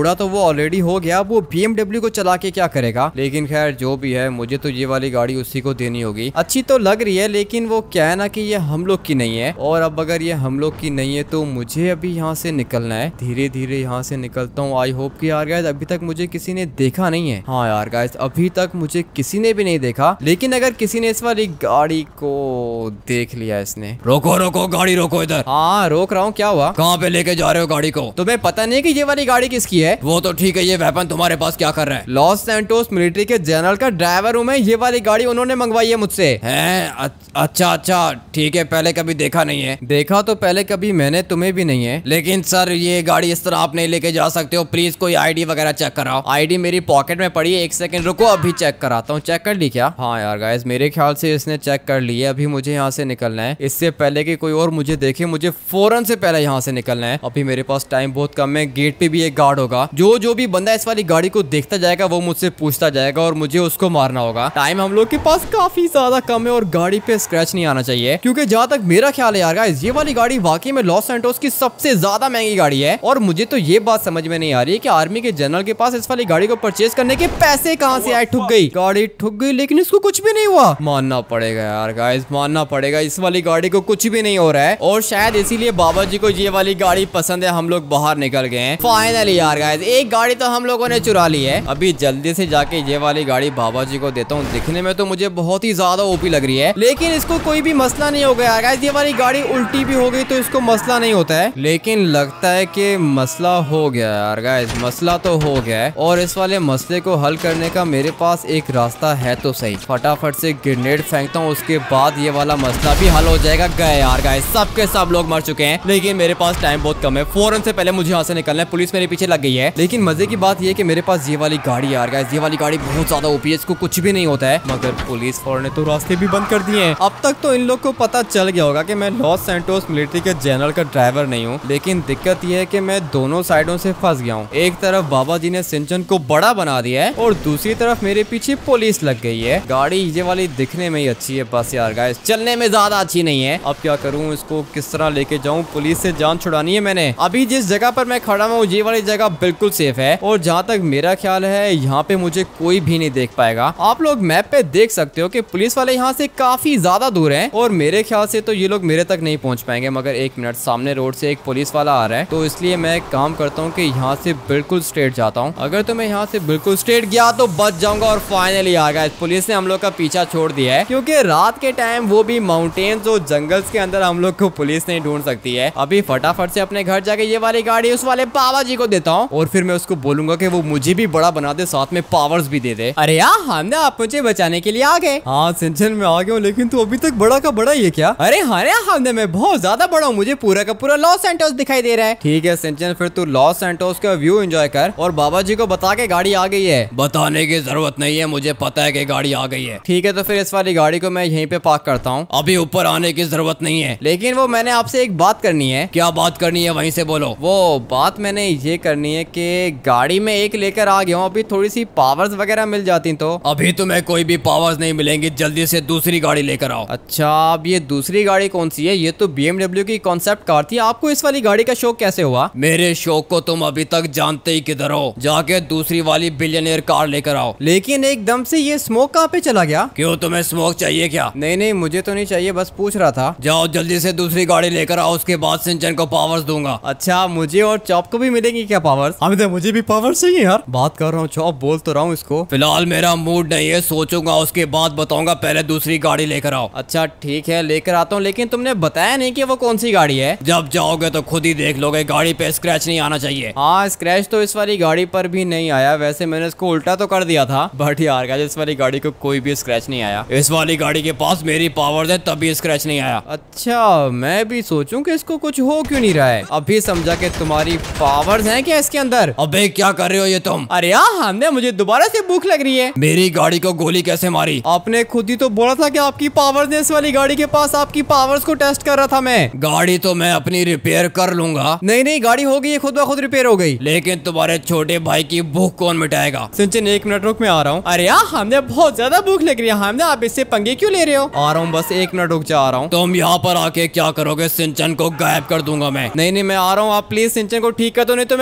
बूढ़ा तो वो ऑलरेडी हो गया, वो BMW को चला के क्या करेगा। लेकिन खैर जो भी है, मुझे तो ये वाली गाड़ी उसी को देनी होगी। अच्छी तो लग रही है, लेकिन वो क्या है ना कि ये हम लोग की नहीं है, और अब अगर ये हम लोग की नहीं है तो मुझे अभी यहाँ से निकलना है। धीरे धीरे यहाँ से निकलता हूँ। आई होप कि यार गाइस अभी तक मुझे किसी ने देखा नहीं है। हाँ यार गाइस, अभी तक मुझे किसी ने भी नहीं देखा, लेकिन अगर किसी ने इस वाली गाड़ी को देख लिया इसने। रोको रोको, गाड़ी रोको इधर। हाँ रोक रहा हूँ। क्या हुआ? कहाँ पे लेके जा रहे हो गाड़ी को? तुम्हें पता नहीं कि ये वाली गाड़ी किसकी है? वो तो ठीक है, ये वेपन तुम्हारे पास क्या कर रहा है? लॉस सैंटोस मिलिट्री के जनरल का ड्राइवर हूँ मैं। ये वाली गाड़ी उन्होंने मंगवाई है मुझसे। अच्छा अच्छा ठीक है, पहले कभी देखा नहीं है। देखा तो पहले कभी मैंने, तुम्हें भी नहीं है। लेकिन सर ये गाड़ी इस तरह आप नहीं लेके जा सकते हो, प्लीज कोई आईडी वगैरह चेक कराओ। आईडी मेरी पॉकेट में पड़ी है, 1 सेकंड रुको, अभी चेक कराता हूँ। चेक कर ली क्या? हाँ यार गाइस, मेरे ख्याल से इसने चेक कर ली है। अभी मुझे यहाँ से निकलना है, इससे पहले कि कोई और मुझे देखे। मुझे फौरन से पहले यहाँ से निकलना है। अभी मेरे पास टाइम बहुत कम है। गेट पे भी एक गार्ड होगा, जो भी बंदा इस वाली गाड़ी को देखता जाएगा वो मुझसे पूछता जाएगा और मुझे उसको मारना होगा। टाइम हम लोग के पास काफी ज्यादा कम है और गाड़ी पे स्क्रैच नहीं आना चाहिए, क्योंकि जहाँ तक मेरा ख्याल है यार गाइस, ये वाली गाड़ी वाकई में लॉस सैंटोस की सबसे ज्यादा महंगी गाड़ी है। और मुझे तो ये बात समझ में नहीं आ रही है कि आर्मी के जनरल के पास इस वाली गाड़ी को परचेज करने के पैसे कहाँ से आए। ठुक गई गाड़ी, ठुक गई, लेकिन इसको कुछ भी नहीं हुआ। मानना पड़ेगा यार गाइस, मानना पड़ेगा, इस वाली गाड़ी को कुछ भी नहीं हो रहा है। और शायद इसीलिए बाबा जी को ये वाली गाड़ी पसंद है। हम लोग बाहर निकल गए हैं फाइनली यार गाइस। एक गाड़ी तो हम लोगों ने चुरा ली है। अभी जल्दी से जाके ये वाली गाड़ी बाबा जी को देता हूँ। दिखने में तो मुझे बहुत ही ज्यादा ओपी लग रही है, लेकिन इसको कोई भी मसला नहीं हो गया गाइस। ये वाली गाड़ी उल्टी भी हो गई तो इसको मसला नहीं होता है, लेकिन लगता है कि मसला हो गया यार गाइस। मसला तो हो गया है, और इस वाले मसले को हल करने का मेरे पास एक रास्ता है तो सही। फटाफट से ग्रेनेड फेंकता हूँ, उसके बाद ये वाला मसला भी हल हो जाएगा। गए यार गाइस, सब के सब लोग मर चुके हैं, लेकिन मेरे पास टाइम बहुत कम है। फौरन से पहले मुझे यहाँ से निकलना है। पुलिस मेरे पीछे लग गई है, लेकिन मजे की बात ये कि मेरे पास ये वाली गाड़ी यार गाइस, ये वाली गाड़ी बहुत ज्यादा ओपी है, इसको कुछ भी नहीं होता है। मगर पुलिस फौरन ने तो रास्ते भी बंद कर दिए हैं। अब तक तो इन लोग को पता चल गया होगा कि मैं लॉस सैंटोस मिलिट्री के जनरल का ड्राइवर नहीं हूँ, लेकिन दिक्कत यह है कि मैं दोनों साइडों से फंस गया हूँ। एक तरफ बाबा जी ने सिंचन को बड़ा बना दिया है और दूसरी तरफ मेरे पीछे पुलिस लग गई है। गाड़ी ये वाली दिखने में ही अच्छी है, बस यार गाइस चलने में ज्यादा अच्छी नहीं है। अब क्या करूँ, इसको किस तरह लेके जाऊँ? पुलिस से जान छुड़ानी है मैंने। अभी जिस जगह पर मैं खड़ा हूँ ये वाली जगह बिल्कुल सेफ है, और जहाँ तक मेरा ख्याल है यहाँ पे मुझे कोई भी नहीं देख पाएगा। आप लोग मैप पे देख सकते हो कि पुलिस वाले यहाँ से काफी ज्यादा दूर हैं, और मेरे ख्याल से तो ये लोग मेरे तक नहीं पहुँच पाएंगे। मगर एक मिनट, सामने रोड से एक पुलिस वाला आ रहा है, तो इसलिए मैं एक काम करता हूँ कि यहाँ से बिल्कुल स्ट्रेट जाता हूँ। अगर तो मैं यहाँ से बिल्कुल स्ट्रेट गया तो बच जाऊंगा। और फाइनली आ गया, पुलिस ने हम लोग का पीछा छोड़ दिया है, क्योंकि रात के टाइम, वो भी माउंटेन्स और जंगल्स के अंदर, हम लोग को पुलिस नहीं ढूंढ सकती है। अभी फटाफट से अपने घर जाके ये वाली गाड़ी उस वाले बाबा जी को देता हूँ, और फिर मैं उसको बोलूंगा कि वो मुझे भी बड़ा बना दे, साथ में पावर्स भी दे दे। अरे यार हमने, आप मुझे बचाने के लिए आ गए। हाँ सिंचन में आ गया हूँ, लेकिन तू अभी तक बड़ा का बड़ा ही है क्या? अरे हाँ हमने, मैं बहुत ज्यादा बड़ा हूँ, मुझे पूरा का पूरा लॉस सैंटोस दिखाई दे रहा है। ठीक है सिंचन, फिर तू लॉस सैंटोस का व्यू एंजॉय कर, और बाबा जी को बता के गाड़ी आ गई है। बताने की जरूरत नहीं है, मुझे पता है कि गाड़ी आ गई है। ठीक है, तो फिर इस वाली गाड़ी को मैं यहीं पे पार्क करता हूँ। अभी ऊपर आने की जरूरत नहीं है। लेकिन वो मैंने आपसे एक बात करनी है। क्या बात करनी है, वहीं से बोलो। वो बात मैंने ये करनी है कि गाड़ी में एक लेकर आ गया हूँ, अभी थोड़ी सी पावर्स वगैरह मिल जाती तो। अभी तुम्हें कोई भी पावर्स नहीं मिलेंगी, जल्दी से दूसरी गाड़ी लेकर आओ। अच्छा, अब ये दूसरी गाड़ी कौन सी है? ये तो BMW की कॉन्सेप्ट कार थी। आपको इस वाली गाड़ी का शौक कैसे हुआ? मेरे शौक को तुम अभी तक जानते ही किधर हो, जाके दूसरी वाली बिलियनियर कार लेकर आओ। लेकिन एकदम से ये स्मोक कहाँ पे चला गया? क्यों, तुम्हें स्मोक चाहिए क्या? नहीं नहीं, मुझे तो नहीं चाहिए, बस पूछ रहा था। जाओ जल्दी से दूसरी गाड़ी लेकर आओ, उसके बाद सिंचन को पावर्स दूंगा। अच्छा, मुझे और चॉप को भी मिलेंगी क्या पावर्स? हमें तो, मुझे भी पावर्स चाहिए यार। बात कर रहा हूँ चॉप, बोल तो रहा हूँ इसको। फिलहाल मेरा मूड नहीं है, सोचूंगा उसके बाद बताऊंगा, पहले दूसरी गाड़ी लेकर आओ। अच्छा ठीक है, लेकर आता हूँ, लेकिन तुमने बताया नहीं कि वो कौन सी गाड़ी है। जब जाओगे तो खुद ही देख लोगे, गाड़ी पे स्क्रैच नहीं आना चाहिए। हाँ, स्क्रैच तो इस वाली गाड़ी पर भी नहीं आया, वैसे मैंने इसको उल्टा तो कर दिया था, बट यार गाइस इस वाली गाड़ी को कोई भी स्क्रैच नहीं आया। इस वाली गाड़ी के पास मेरी पावर्स है, तभी स्क्रैच नहीं आया। अच्छा, मैं भी सोचूं कि इसको कुछ हो क्यों नहीं रहा है। अभी समझा कि तुम्हारी पावर्स हैं क्या इसके अंदर? अबे क्या कर रहे हो ये तुम? अरे यार हमने, मुझे दोबारा से भूख लग रही है। मेरी गाड़ी को गोली कैसे मारी? आपने खुद ही तो बोला था कि आपकी पावर्स है। इस वाली गाड़ी के पास आपकी पावर्स को टेस्ट कर रहा था मैं। गाड़ी तो मैं अपनी रिपेयर कर लूंगा। नहीं नहीं, गाड़ी हो गई, खुद ब खुद रिपेयर हो गई। लेकिन तुम्हारे छोटे भाई की भूख कौन मिटाएगा? सिंचन 1 मिनट रुक, मैं आ रहा हूँ। अरे यार हमने, बहुत ज्यादा भूख लग रही है। हमने, आप इससे पंगे क्यों ले रहे हो? आ रहा हूँ, बस 1 मिनट रुक जा, आ रहा हूँ। तुम यहाँ पर आके क्या करोगे? सिंचन को गायब कर दूंगा मैं। नहीं नहीं, मैं आ रहा हूँ, आप प्लीज सिंचन को ठीक कर दो, नहीं तो मैं बाकी की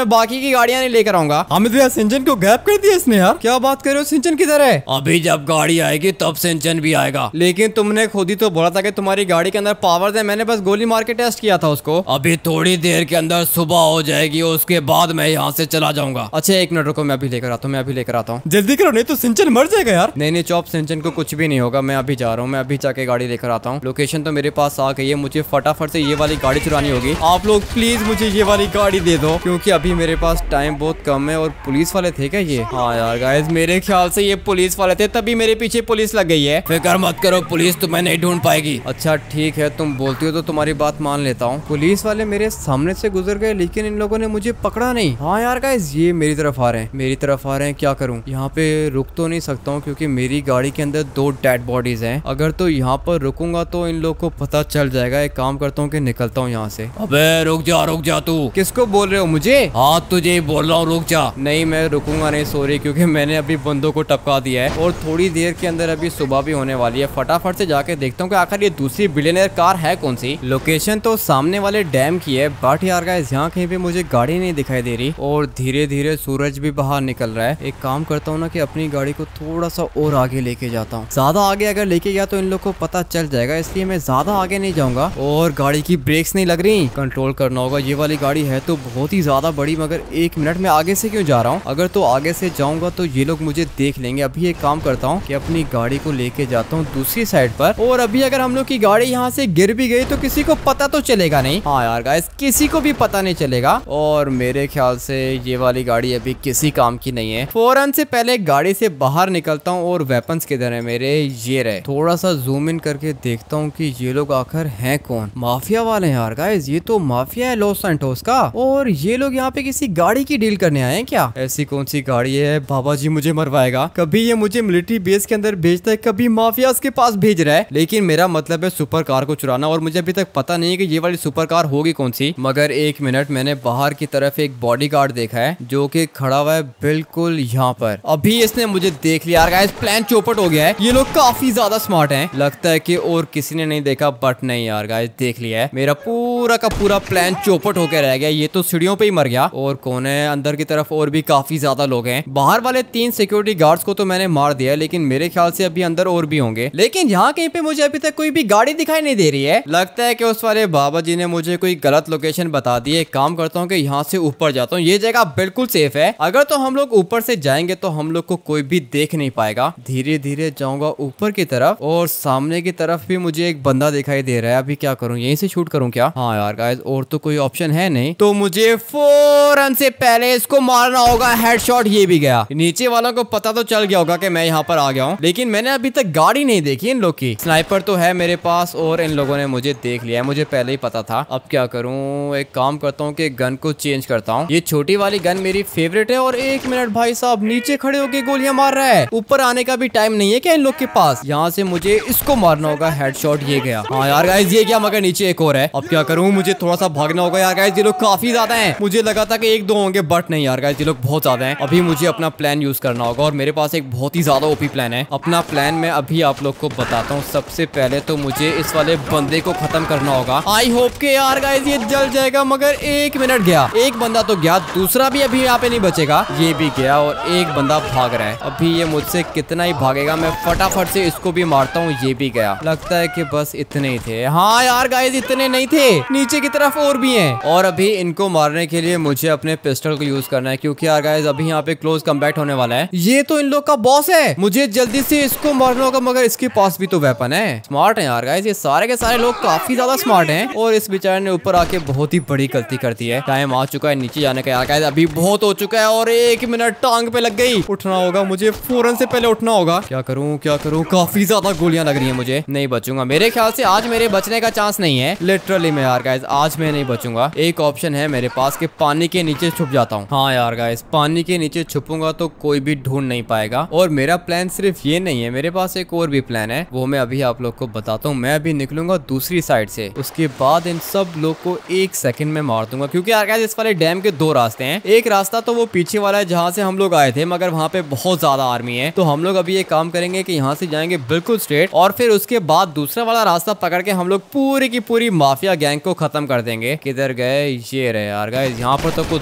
की गाड़ियां नहीं लेकर आऊंगा। हमें तो यार सिंचन को गैप कर दिया इसने यार। क्या बात कर रहे हो, सिंचन किधर है? अभी जब गाड़ी आएगी तब सिंचन भी आएगा। लेकिन तुमने खुद ही तो बोला था कि तुम्हारी गाड़ी के अंदर पावर है। मैंने बस गोली मार के टेस्ट किया था उसको। अभी थोड़ी देर के अंदर सुबह हो जाएगी, उसके बाद मैं यहाँ से चला जाऊंगा। अच्छा 1 मिनट रुको, मैं अभी लेकर आता हूँ। जल्दी करो नहीं तो सिंचन मर जाएगा यार। नहीं चॉप, सिंचन को कुछ भी नहीं होगा। मैं अभी जा रहा हूँ, मैं अभी जाके गाड़ी लेकर आता हूँ। लोकेशन तो मेरे पास आ गई है, मुझे फटाफट से ये वाली गाड़ी चुरानी होगी। आप लोग प्लीज मुझे ये वाली गाड़ी दे दो, क्योंकि अभी मेरे पास टाइम बहुत कम है। और पुलिस वाले थे क्या ये? हाँ यार गाइस, मेरे ख्याल से ये पुलिस वाले थे, तभी मेरे पीछे पुलिस लग गई है। फिक्र मत करो, पुलिस तुम्हें नहीं ढूंढ पाएगी। अच्छा ठीक है, तुम बोलती हो तो तुम्हारी बात मान लेता हूँ। पुलिस वाले मेरे सामने से गुजर गए, लेकिन इन लोगों ने मुझे पकड़ा नहीं। हाँ यार गाइस, ये मेरी तरफ आ रहे हैं, क्या करूँ? यहाँ पे रुक तो नहीं सकता हूँ, क्योंकि मेरी गाड़ी के अंदर 2 डेड बॉडीज हैं। अगर तो यहाँ पर रुकूंगा तो इन लोग को पता चल जाएगा। एक काम करता हूँ कि निकलता हूँ यहाँ से। अबे रुक जा तू। किसको बोल रहे हो? मुझे? हाँ तुझे ही बोल रहा हूँ, रुक जा। नहीं मैं रुकूंगा नहीं, सॉरी, क्योंकि मैंने अभी बंदों को टपका दिया है और थोड़ी देर के अंदर अभी सुबह भी होने वाली है। फटाफट से जाके देखता हूँ कि आखिर ये दूसरी बिलियनर कार है कौन सी। लोकेशन तो सामने वाले डैम की है, बट यार गाइस यहाँ कहीं पे मुझे गाड़ी नहीं दिखाई दे रही और धीरे धीरे सूरज भी बाहर निकल रहा है। एक काम करता हूँ ना कि अपनी गाड़ी को थोड़ा सा और आगे लेके जाता हूँ। ज्यादा आगे अगर लेके गया तो इन लोग को पता चल जाएगा, इसलिए मैं ज्यादा आगे नहीं जाऊंगा। और गाड़ी की ब्रेक्स नहीं लग रही, कंट्रोल करना होगा। ये वाली गाड़ी है तो बहुत ही ज्यादा बड़ी, मगर 1 मिनट में आगे से क्यों जा रहा हूँ? अगर तो आगे से जाऊंगा तो ये लोग मुझे देख लेंगे। अभी एक काम करता हूँ कि अपनी गाड़ी को लेके जाता हूँ दूसरी साइड पर, और अभी अगर हम लोग की गाड़ी यहाँ से गिर भी गई तो किसी को पता तो चलेगा नहीं। हाँ यार गाइस, किसी को भी पता नहीं चलेगा। और मेरे ख्याल से ये वाली गाड़ी अभी किसी काम की नहीं है। फौरन से पहले गाड़ी से बाहर निकलता हूँ। और वेपन्स किधर है मेरे? ये रहे। थोड़ा सा जूम इन करके देखता हूँ कि ये लोग आखिर हैं कौन। माफिया वाले हैं यार गाइस, ये तो माफिया है लॉस सैंटोस का। और ये लोग यहाँ पे किसी गाड़ी की डील करने आए हैं क्या? ऐसी कौन सी गाड़ी है? बाबा जी मुझे मरवाएगा। कभी ये मुझे मिलिट्री बेस के अंदर भेजता है, कभी माफिया के पास भेज रहा है। लेकिन मेरा मतलब है सुपर कार को चुराना, और मुझे अभी तक पता नहीं है कि ये वाली सुपर कार होगी कौन सी। मगर 1 मिनट, मैंने बाहर की तरफ एक बॉडीगार्ड देखा है जो कि खड़ा हुआ है बिल्कुल यहाँ पर। अभी इसने मुझे देख लिया यार गाइस, प्लान चौपट हो गया है। ये लोग काफी ज्यादा स्मार्ट हैं। लगता है कि और किसी ने नहीं देखा, बट नहीं यार गाइस, देख लिया है। मेरा पूरा का पूरा प्लान चौपट होकर रह गया। ये तो सीढ़ियों पे ही मर गया। और कौन है अंदर की तरफ? और भी काफी ज्यादा लोग हैं। बाहर वाले 3 सिक्योरिटी गार्ड्स को तो मैंने मार दिया, लेकिन मेरे ख्याल से अभी अंदर और भी होंगे। लेकिन यहाँ कहीं पे मुझे अभी तक कोई भी गाड़ी दिखाई नहीं दे रही है। लगता है कि उस वाले बाबा जी ने मुझे कोई गलत लोकेशन बता दी है। एक काम करता हूँ कि यहाँ से ऊपर जाता हूँ। ये जगह बिल्कुल सेफ है। अगर तो हम लोग ऊपर से जाएंगे तो हम लोग को कोई भी देख नहीं पाएगा। धीरे धीरे जाऊंगा ऊपर की तरफ, और सामने की तरफ भी मुझे एक बंदा दिखाई दे रहा है। अभी क्या करूँ, यहीं से शूट करूँ क्या? हाँ यार गाइस, और तो कोई ऑप्शन है नहीं, तो मुझे फौरन से पहले इसको मारना होगा। हेडशॉट, ये भी गया। नीचे वालों को पता तो चल गया होगा कि मैं यहाँ पर आ गया हूँ, लेकिन मैंने अभी तक गाड़ी नहीं देखी इन लोग की। स्नाइपर तो है मेरे पास, और इन लोगों ने मुझे देख लिया है, मुझे पहले ही पता था। अब क्या करूँ? एक काम करता हूँ कि गन को चेंज करता हूँ। ये छोटी वाली गन मेरी फेवरेट है। और 1 मिनट, भाई साहब नीचे खड़े होके गोलियां मार रहा है। ऊपर आने का भी टाइम नहीं है क्या इन लोग के पास? यहाँ से मुझे इसको मारना होगा। हेडशॉट, ये गया। हाँ यार गाइस, ये क्या, मगर नीचे एक और है। अब क्या करूँ? मुझे थोड़ा सा भागना होगा यार गाइस। ये लोग काफी ज्यादा हैं। मुझे लगा था कि 1-2 होंगे, बट नहीं यार गाइस, ये लोग बहुत ज्यादा हैं। अभी मुझे अपना प्लान यूज करना होगा, और मेरे पास एक बहुत ही ज्यादा ओपी प्लान है। अपना प्लान मैं अभी आप लोग को बताता हूँ। सबसे पहले तो मुझे इस वाले बंदे को खत्म करना होगा। आई होप के यार गाइस ये जल जाएगा, मगर 1 मिनट गया। एक बंदा तो गया, दूसरा भी अभी यहाँ पे नहीं बचेगा। ये भी गया, और एक बंदा भाग रहा है। अभी ये मुझसे कितना ही भागेगा, मैं फटाफट से इसको भी मारता हूँ। ये भी गया। लगता है कि बस इतने ही थे। हाँ यार गाइस, इतने नहीं थे, नीचे की तरफ और भी हैं। और अभी इनको मारने के लिए मुझे अपने पिस्टल को यूज करना है, क्योंकि यार गाइस अभी यहाँ पे क्लोज कम्बैट होने वाला है। ये तो इन लोग का बॉस है, मुझे जल्दी से इसको मारना होगा, मगर इसके पास भी तो वेपन है। स्मार्ट है यार गाइस, ये सारे के सारे लोग काफी ज्यादा स्मार्ट हैं। और इस बेचारे ने ऊपर आके बहुत ही बड़ी गलती कर दी है। टाइम आ चुका है नीचे जाने का यार गाइस, अभी बहुत हो चुका है। और 1 मिनट टांग पे लग गई। उठना होगा मुझे, फौरन से पहले उठना होगा। क्या करूँ क्या करूँ? काफी ज्यादा गोलियां लग रही है मुझे। नहीं बचूंगा मेरे ख्याल से, आज मेरे बचने का चांस नहीं है। लिटरली में यार गाइस, आज मैं नहीं बचूंगा। एक ऑप्शन है मेरे पास कि पानी के नीचे छुप जाता हूँ। हाँ यार गाइस, पानी के नीचे छुपूंगा तो कोई भी ढूंढ नहीं पाएगा। और मेरा प्लान सिर्फ ये नहीं है, मेरे पास एक और भी प्लान है, वो मैं अभी आप लोग को बताता हूँ। मैं अभी निकलूंगा दूसरी साइड से, उसके बाद इन सब लोग को 1 सेकंड में मार दूंगा। क्योंकि यार गाइस इस वाले डैम के 2 रास्ते हैं। एक रास्ता तो वो पीछे वाला है जहाँ से हम लोग आए थे, मगर वहाँ पे बहुत ज्यादा आर्मी है। तो हम लोग अभी एक काम करेंगे कि यहाँ से जाएंगे बिल्कुल स्ट्रेट, और फिर उसके बाद दूसरा वाला रास्ता पकड़ के हम लोग पूरी की पूरी माफिया गैंग को खत्म कर देंगे। किधर गए? ये रहे यार गाइस, यहाँ पर तो कुछ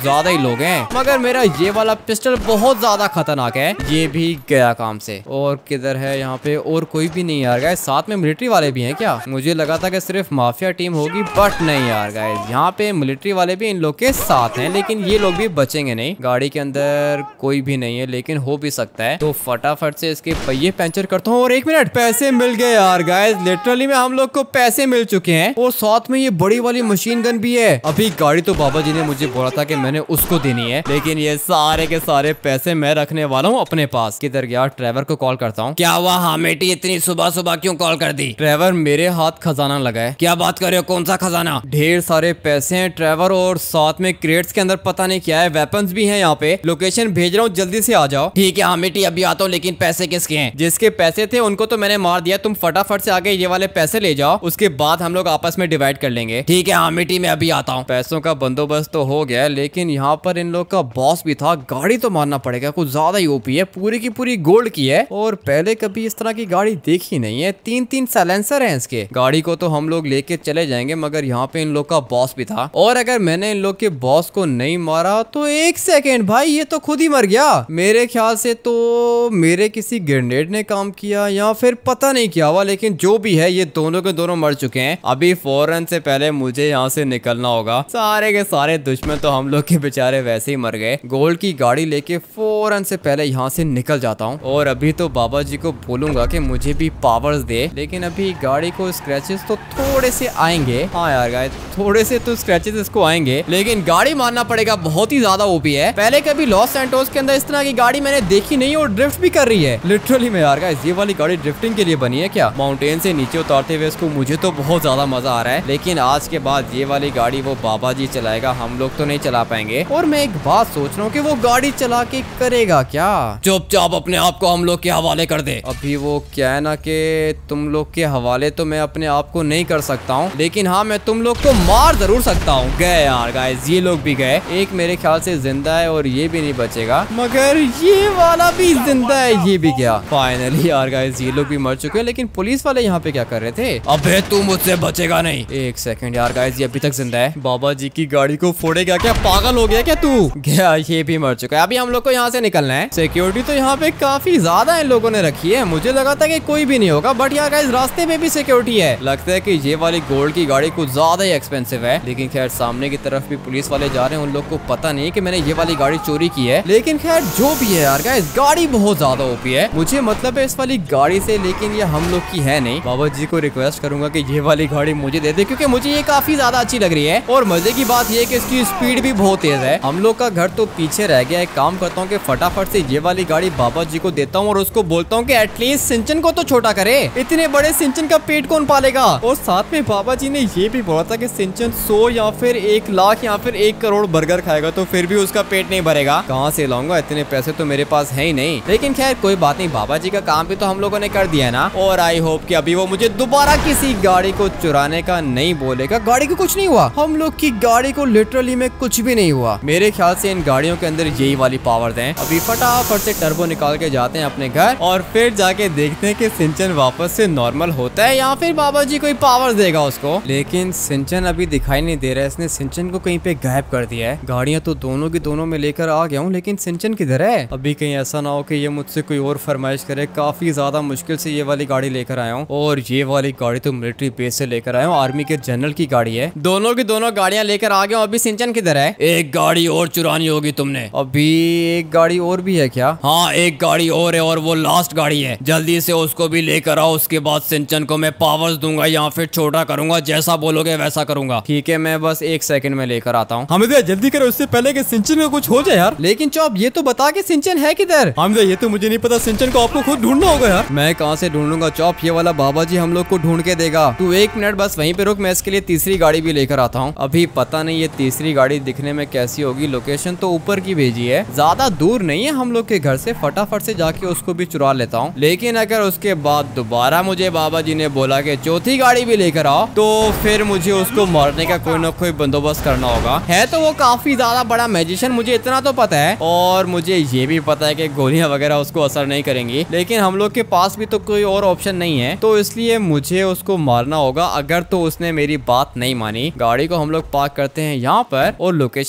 ज्यादा ही लोग हैं, मगर मेरा ये वाला पिस्टल बहुत ज्यादा खतरनाक है। ये भी गया काम से। और किधर है यहाँ पे? और कोई भी नहीं यार गाइस। साथ में मिलिट्री वाले भी हैं क्या? मुझे लगा था कि सिर्फ माफिया टीम होगी, बट नहीं यार गाइस, यहाँ पे मिलिट्री वाले भी इन लोग के साथ हैं, लेकिन ये लोग भी बचेंगे नहीं। गाड़ी के अंदर कोई भी नहीं है, लेकिन हो भी सकता है, तो फटाफट से इसके पहिए पंचर करता हूँ। और 1 मिनट, पैसे मिल गए यार गाइस। लिटरली में हम लोग को पैसे मिल चुके हैं, और साथ में ये बड़ी वाली मशीन गन भी है। अभी गाड़ी तो बाबा जी ने मुझे बोला था कि मैंने उसको देनी है, लेकिन ये सारे के सारे पैसे मैं रखने वाला हूँ अपने पास। किधर गया? ट्रेवर को कॉल करता हूँ। क्या हुआ हामेटी, इतनी सुबह सुबह क्यों कॉल कर दी? ट्रेवर, मेरे हाथ खजाना लगा है। क्या बात कर रहे हो? कौन सा खजाना? ढेर सारे पैसे हैं ट्रेवर, और साथ में क्रेट्स के अंदर पता नहीं क्या है, वेपन्स भी हैं यहाँ पे। लोकेशन भेज रहा हूँ, जल्दी से आ जाओ। ठीक है हामेटी, अभी आता हूँ, लेकिन पैसे किसके हैं? जिसके पैसे थे उनको तो मैंने मार दिया, तुम फटाफट से आगे ये वाले पैसे ले जाओ, उसके बाद हम लोग आपस में डिवाइड कर लेंगे। ठीक है हामेटी, मैं अभी आता हूँ। पैसों का बंदोबस्त तो हो गया, लेकिन यहाँ पर इन लोग का बॉस भी था। गाड़ी तो मारना पड़ेगा, कुछ ज्यादा ही ओपी है, पूरी की पूरी गोल्ड की है, और पहले कभी इस तरह की गाड़ी देखी नहीं है। 3 साइलेंसर हैं इसके। गाड़ी को तो हम लोग लेके चले जाएंगे, मगर यहाँ पे इन लोग का बॉस भी था, और अगर मैंने इन लोग के बॉस को नहीं मारा तो 1 सेकेंड भाई, ये तो खुद ही मर गया। मेरे ख्याल से तो मेरे किसी ग्रेनेड ने काम किया, या फिर पता नहीं क्या हुआ, लेकिन जो भी है ये दोनों के दोनों मर चुके हैं। अभी फौरन से पहले मुझे यहाँ से निकलना होगा। सारे के सारे दुश्मन तो हम लोग के बेचारे वैसे ही मर गए। गोल्ड की गाड़ी लेके फौरन से पहले यहाँ से निकल जाता हूँ, और अभी तो बाबा जी को बोलूंगा कि मुझे भी पावर्स दे, लेकिन अभी गाड़ी को स्क्रैचेस तो थोड़े से आएंगे। हाँ यार गाइस, थोड़े से तो स्क्रैचेस इसको आएंगे, लेकिन गाड़ी मारना पड़ेगा, बहुत ही ज्यादा ओपी है। पहले कभी लॉस सैंटोस के अंदर इस तरह की गाड़ी मैंने देखी नहीं, और ड्रिफ्ट भी कर रही है लिटरली में यार गाइस। ये वाली गाड़ी ड्रिफ्टिंग के लिए बनी है क्या? माउंटेन से नीचे उतारते हुए इसको मुझे तो बहुत ज्यादा मजा आ रहा है, लेकिन आज के बाद ये वाली गाड़ी वो बाबा जी चलाएगा, हम लोग तो नहीं चला पाएंगे। और मैं एक बात सोच रहा हूँ कि वो गाड़ी चला के करेगा क्या? चुपचाप अपने आप को हम लोग के हवाले कर दे। अभी वो क्या है ना कि तुम लोग के हवाले तो मैं अपने आप को नहीं कर सकता हूँ, लेकिन हाँ मैं तुम लोग को मार जरूर सकता हूँ। गए यार गाइस, ये लोग भी गए। एक मेरे ख्याल से जिंदा है, और ये भी नहीं बचेगा, मगर ये वाला भी जिंदा है, ये भी गया। फाइनली यार गाइस, ये लोग भी मर चुके हैं, लेकिन पुलिस वाले यहाँ पे क्या कर रहे थे? अबे तू मुझसे बचेगा नहीं। 1 सेकंड यार गाइस, ये अभी तक जिंदा है। बाबा जी की गाड़ी को फोड़ेगा क्या? पागल हो गया क्या तू? गया, ये भी मर चुका है। अभी हम लोग को यहाँ से निकलना है। सिक्योरिटी तो यहाँ पे काफी ज्यादा इन लोगों ने रखी है, मुझे लगा था कि कोई भी नहीं होगा, बट यार गाइस रास्ते में भी सिक्योरिटी है। लगता है कि ये वाली गोल्ड की गाड़ी कुछ ज्यादा ही एक्सपेंसिव है, लेकिन खैर सामने की तरफ भी पुलिस वाले जा रहे हैं, उन लोग को पता नहीं कि मैंने ये वाली गाड़ी चोरी की है। लेकिन खैर जो भी है यार गाइस, गाड़ी बहुत ज्यादा ओपी है। मुझे मतलब है इस वाली गाड़ी से, लेकिन ये हम लोग की है नहीं। बाबा जी को रिक्वेस्ट करूंगा कि ये वाली गाड़ी मुझे दे दे, क्योंकि मुझे ये काफी ज्यादा अच्छी लग रही है, और मजे की बात ये है कि इसकी स्पीड भी बहुत तेज है। हम लोग का घर तो पीछे रह गया। एक काम करता हूँ कि फटाफट से ये वाली गाड़ी बाबा जी को देता हूँ, और उसको बोलता हूँ कि एटलीस्ट सिंचन को तो छोटा करे। इतने बड़े सिंचन का पेट कौन पालेगा? और साथ में बाबा जी ने ये भी बोला था कि सिंचन 100 या फिर 1 लाख या फिर 1 करोड़ बर्गर खाएगा तो फिर भी उसका पेट नहीं भरेगा। कहाँ से लाऊंगा? इतने पैसे तो मेरे पास है ही नहीं। लेकिन खैर कोई बात नहीं, बाबा जी का काम भी तो हम लोगों ने कर दिया है ना। और आई होप कि अभी वो मुझे दोबारा किसी गाड़ी को चुराने का नहीं बोलेगा। गाड़ी को कुछ नहीं हुआ, हम लोग की गाड़ी को लिटरली में कुछ भी नहीं हुआ। मेरे ख्याल से इन गाड़ियों के अंदर यही वाली पावर्स हैं। अभी फटाफट से टर्बो निकाल के जाते हैं अपने घर, और फिर जाके देखते हैं कि सिंचन वापस से नॉर्मल होता है या फिर बाबा जी कोई पावर देगा उसको। लेकिन सिंचन अभी दिखाई नहीं दे रहा है, इसने सिंचन को कहीं पे गायब कर दिया है। गाड़ियां तो दोनों की दोनों में लेकर आ गया हूँ, लेकिन सिंचन किधर है? अभी कहीं ऐसा ना हो कि ये मुझसे कोई और फरमाइश करे। काफी ज्यादा मुश्किल से ये वाली गाड़ी लेकर आया हूँ, और ये वाली गाड़ी तो मिलिट्री बेस से लेकर आया हूँ, आर्मी के जनरल की गाड़ी है। दोनों की दोनों गाड़ियां लेकर आ गया हूँ। अभी सिंचन किधर है? एक गाड़ी और चुरानी होगी तुमने। अभी एक गाड़ी और भी है क्या? हाँ एक गाड़ी और है, और वो लास्ट गाड़ी है। जल्दी से उसको भी लेकर आओ, उसके बाद सिंचन को मैं पावर्स दूंगा या फिर छोटा करूंगा, जैसा बोलोगे वैसा करूंगा। ठीक है, मैं बस 1 सेकंड में लेकर आता हूँ। हमजा जल्दी करो, उससे पहले कि सिंचन को कुछ हो जाए यार। लेकिन चौप ये तो बता के सिंचन है किधर? हमजा ये तो मुझे नहीं पता, सिंचन को आपको खुद ढूंढना होगा यार। मैं कहाँ से ढूंढूंगा चौप, ये वाला बाबा जी हम लोग को ढूंढ के देगा। तू 1 मिनट बस वहीं पे रुक, मैं इसके लिए तीसरी गाड़ी भी लेकर आता हूँ। अभी पता नहीं ये तीसरी गाड़ी दिखने में कैसी होगी। लोकेशन तो ऊपर की भेजी है, ज्यादा दूर नहीं है हम लोग के घर से। फटाफट से जाके उसको भी चुरा लेता हूँ। लेकिन अगर उसके बाद दोबारा मुझे बाबा जी ने बोला कि चौथी गाड़ी भी लेकर आओ, तो फिर मुझे उसको मारने का कोई ना कोई बंदोबस्त करना होगा। है तो वो काफी ज्यादा बड़ा मैजिशियन, मुझे इतना तो पता है, और मुझे ये भी पता है कि गोलियां वगैरह उसको असर नहीं करेंगी। लेकिन हम लोग के पास भी तो कोई और ऑप्शन नहीं है, तो इसलिए मुझे उसको मारना होगा। अगर तो उसने मेरी बात नहीं मानी। गाड़ी को हम लोग पार्क करते हैं यहाँ पर, और लोकेशन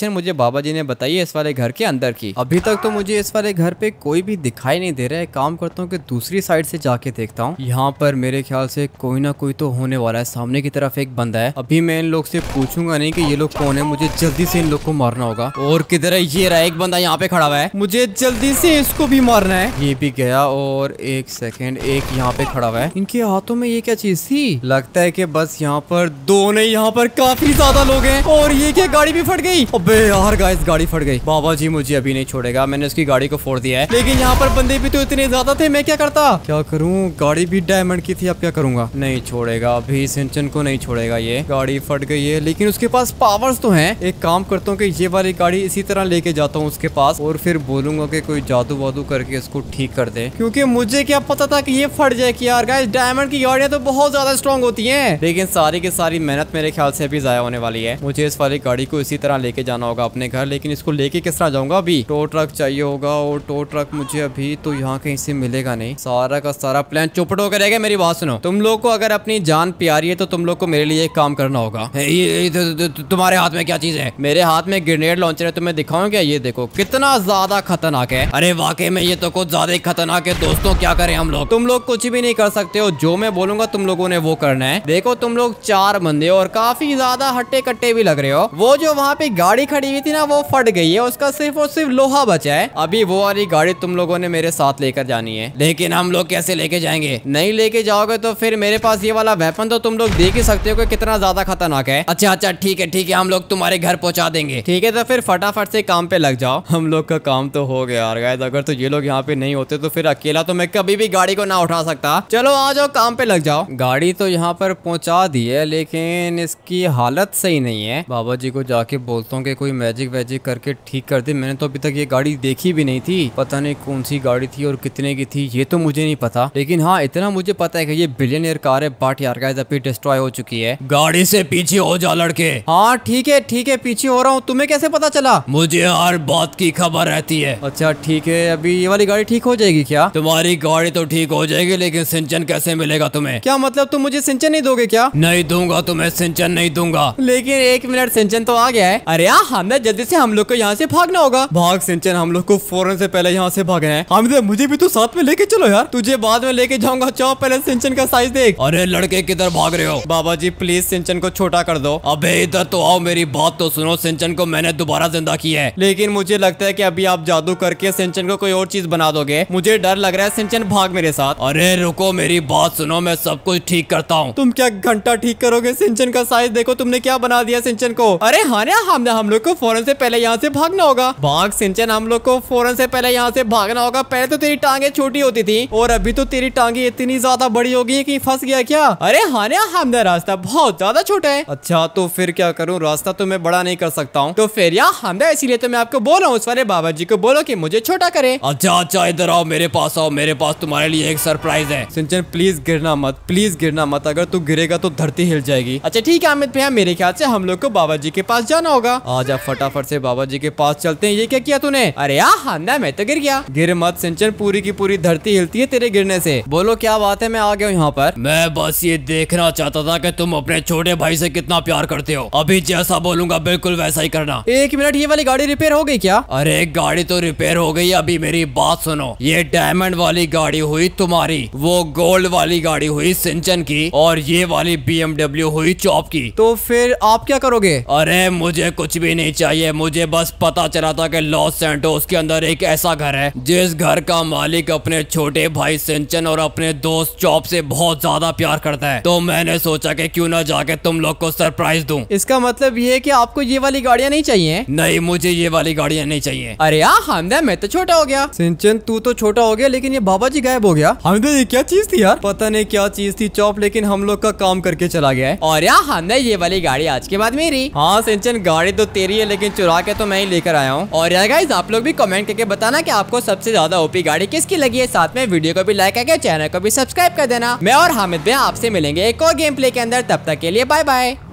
लोकेशन मुझे बाबा जी ने बताई है इस वाले घर के अंदर की। अभी तक तो मुझे इस वाले घर पे कोई भी दिखाई नहीं दे रहा है। काम करता हूँ कि दूसरी साइड से जाके देखता हूँ। यहाँ पर मेरे ख्याल से कोई ना कोई तो होने वाला है। सामने की तरफ एक बंदा है। अभी मैं इन लोग से पूछूंगा नहीं कि ये लोग कौन है, मुझे जल्दी से इन लोग को मारना होगा। और किधर है? ये रहा, एक बंदा यहाँ पे खड़ा हुआ है, मुझे जल्दी से इसको भी मारना है। ये भी गया। और एक सेकेंड, एक यहाँ पे खड़ा हुआ है। इनके हाथों में ये क्या चीज थी? लगता है कि बस यहाँ पर दो नहीं, यहाँ पर काफी ज्यादा लोग हैं। और ये क्या, गाड़ी भी फट गई। अबे यार गाइस, गाड़ी फट गई। बाबा जी मुझे अभी नहीं छोड़ेगा। मैंने उसकी गाड़ी को फोड़ दिया है, लेकिन यहाँ पर बंदे भी तो इतने ज्यादा थे। मैं क्या करता, क्या करूँ? गाड़ी भी डायमंड की थी, अब क्या करूंगा? नहीं छोड़ेगा अभी, सिंचन को नहीं छोड़ेगा। ये गाड़ी फट गई है, लेकिन उसके पास पावर्स तो हैं। एक काम करता हूँ कि ये वाली गाड़ी इसी तरह लेके जाता हूँ उसके पास, और फिर बोलूंगा कि कोई जादू वादू करके इसको ठीक कर दे, क्योंकि मुझे क्या पता था कि ये फट जाए। कि यार गाइस, डायमंड की गाड़ियां तो बहुत ज्यादा स्ट्रॉन्ग होती हैं, लेकिन सारी की सारी मेहनत मेरे ख्याल से अभी जाया होने वाली है। मुझे इस वाली गाड़ी को इसी तरह लेके जाना होगा अपने घर, लेकिन इसको लेके किस तरह जाऊंगा? अभी टो ट्रक चाहिए होगा, और टो ट्रक मुझे अभी तो यहाँ कहीं से मिलेगा नहीं। सारा का सारा प्लान चौपट होकर रहेगा। मेरी बात सुनो, तुम लोग को अगर अपनी जान प्यारी है तो तुम लोग को मेरे लिए एक काम करना होगा। तुम्हारे हाथ में क्या चीज है? मेरे हाथ में ग्रेनेड लॉन्चर है, तुम्हें दिखाऊं क्या? ये देखो कितना ज्यादा खतरनाक है। अरे वाकई में ये तो कुछ ज्यादा ही खतरनाक है। दोस्तों क्या करें हम लोग? तुम लोग कुछ भी नहीं कर सकते हो, जो मैं बोलूंगा तुम लोगों ने वो करना है। देखो तुम लोग 4 बंदे हो और काफी ज्यादा हट्टे कट्टे भी लग रहे हो। वो जो वहाँ पे गाड़ी खड़ी हुई थी ना, वो फट गई है, उसका सिर्फ और सिर्फ लोहा बचा है। अभी वो वाली गाड़ी तुम लोगों ने मेरे साथ लेकर जानी है। लेकिन हम लोग कैसे लेके जाएंगे? नहीं लेके जाओगे तो फिर मेरे पास ये वाला वेपन तो तुम लोग देख ही सकते हो कि कितना ज्यादा खतरनाक है। अच्छा अच्छा ठीक है, हम लोग तुम्हारे घर पहुंचा देंगे। ठीक है, तो फिर फटाफट से काम पे लग जाओ। हम लोग का काम तो हो गया यार गाइस। अगर तो ये लोग यहाँ पे नहीं होते तो फिर अकेला तो मैं कभी भी गाड़ी को ना उठा सकता। चलो आ जाओ, काम पे लग जाओ। गाड़ी तो यहाँ पर पहुंचा दी है, लेकिन इसकी हालत सही नहीं है। बाबा जी को जाके बोलता हूँ कि कोई मैजिक वैजिक करके ठीक कर दे। मैंने तो अभी तक ये गाड़ी देखी भी नहीं थी। पता नहीं कौन सी गाड़ी थी और कितने की थी, ये तो मुझे नहीं पता। लेकिन हाँ, इतना मुझे पता है कि ये बिलियनियर कार है, बट यार गाइस अभी डिस्ट्रॉय हो चुकी है। गाड़ी से पीछे हो जा लड़के। हाँ ठीक है, पीछे हो रहा हूँ। तुम्हें कैसे पता चला? मुझे हर बात की खबर रहती है। अच्छा ठीक है, अभी ये वाली गाड़ी ठीक हो जाएगी क्या? तुम्हारी गाड़ी तो ठीक हो जाएगी, लेकिन सिंचन कैसे मिलेगा तुम्हें? क्या मतलब, तुम मुझे सिंचन नहीं दोगे क्या? नहीं दूंगा तुम्हें, सिंचन नहीं दूंगा। लेकिन एक मिनट, सिंचन तो आ गया है। अरे यार हमने जल्दी से हम लोग को यहाँ से भागना होगा। भाग सिंचन, हम लोग को फौरन से पहले यहाँ से भागना है। हमने मुझे भी तो साथ में लेके चलो यार। तुझे बाद में लेके जाऊंगा, चाहो पहले सिंचन का साइज देख। अरे लड़के किधर भाग रहे हो? बाबा जी प्लीज सिंचन को छोटा कर दो। अबे इधर तो आओ, मेरी बात तो सुनो। सिंचन को मैंने दोबारा जिंदा किया है, लेकिन मुझे लगता है कि अभी आप जादू करके सिंचन को कोई और चीज बना दोगे। मुझे डर लग रहा है। सिंचन भाग मेरे साथ। अरे रुको, मेरी बात सुनो, मैं सब कुछ ठीक करता हूँ। तुम क्या घंटा ठीक करोगे? सिंचन का साइज देखो, तुमने क्या बना दिया सिंचन को। अरे हाँ ना, हम लोग को फौरन से पहले यहाँ से भागना होगा। भाग सिंचन, हम लोग को फौरन से पहले यहाँ से भागना होगा। पहले तो तेरी टांगे छोटी होती थी और अभी तो तेरी टांगे इतनी ज्यादा बड़ी हो गई है कि फंस गया क्या? अरे हाँ ना, हमने रास्ता बहुत ज्यादा छोटा है। अच्छा तो फिर क्या करूँ? रास्ता तो मैं बड़ा नहीं कर सकता हूँ। तो फिर यार हमने, इसीलिए तो मैं आपको बोल रहा हूँ, उस वाले बाबा जी को बोलो कि मुझे छोटा करे। अच्छा इधर आओ, मेरे पास आओ। मेरे पास तुम्हारे लिए एक सरप्राइज है। सिंचन प्लीज गिरना मत, प्लीज गिरना मत। अगर तू गिरेगा तो धरती हिल जाएगी। अच्छा ठीक है अमित भैया, मेरे ख्याल से हम लोग को बाबा जी के पास जाना होगा। आजा फटाफट से बाबा जी के पास चलते हैं। ये क्या किया तूने? अरे यार हमने, मैं तो गिर गया। गिर मत सिंचन, पूरी की पूरी धरती हिलती है तेरे गिरने से। बोलो क्या बात है, मैं आ गया हूँ यहाँ पर। मैं बस ये देखना चाहता था कि तुम अपने छोटे भाई से कितना प्यार करते हो। अभी जैसा बोलूंगा बिल्कुल वैसा ही करना। एक मिनट, ये वाली गाड़ी रिपेयर हो गई क्या? अरे गाड़ी तो रिपेयर हो गई। अभी मेरी बात सुनो, ये डायमंड वाली गाड़ी हुई तुम्हारी, वो गोल्ड वाली गाड़ी हुई सिंचन की, और ये वाली BMW हुई चॉप की। तो फिर आप क्या करोगे? अरे मुझे कुछ भी नहीं चाहिए। मुझे बस पता चला था कि लॉस सैंटोस के अंदर एक ऐसा घर है जिस घर का मालिक अपने छोटे भाई सिंचन और अपने दोस्त चॉप से बहुत ज्यादा प्यार करता है। तो मैंने सोचा कि क्यों ना जाके तुम लोग को सरप्राइज दूं। इसका मतलब ये है कि आपको ये वाली गाड़ियाँ नहीं चाहिए? नहीं, मुझे ये वाली गाड़ियाँ नहीं चाहिए। अरे यार हमदा, मैं तो छोटा हो गया। सिंचन तू तो छोटा हो गया, लेकिन ये बाबा जी गायब हो गया। हमदा ये क्या चीज थी यार? पता नहीं क्या चीज थी चॉप, लेकिन हम लोग का काम करके चला गया है। और यार हमदा, ये वाली गाड़ी आज के बाद मेरी। हाँ सिंचन, गाड़ी तो तेरी है, लेकिन चुरा के तो मैं ही लेकर आया हूँ। और यार गाइस, आप लोग भी कमेंट करके बताना कि आपको सबसे ज्यादा ओपी गाड़ी किसकी लगी है। साथ में वीडियो को भी लाइक करके चैनल को भी सब्सक्राइब कर देना। मैं और हामिद भैया आपसे मिलेंगे एक और गेम प्ले के अंदर। तब तक के लिए बाय बाय।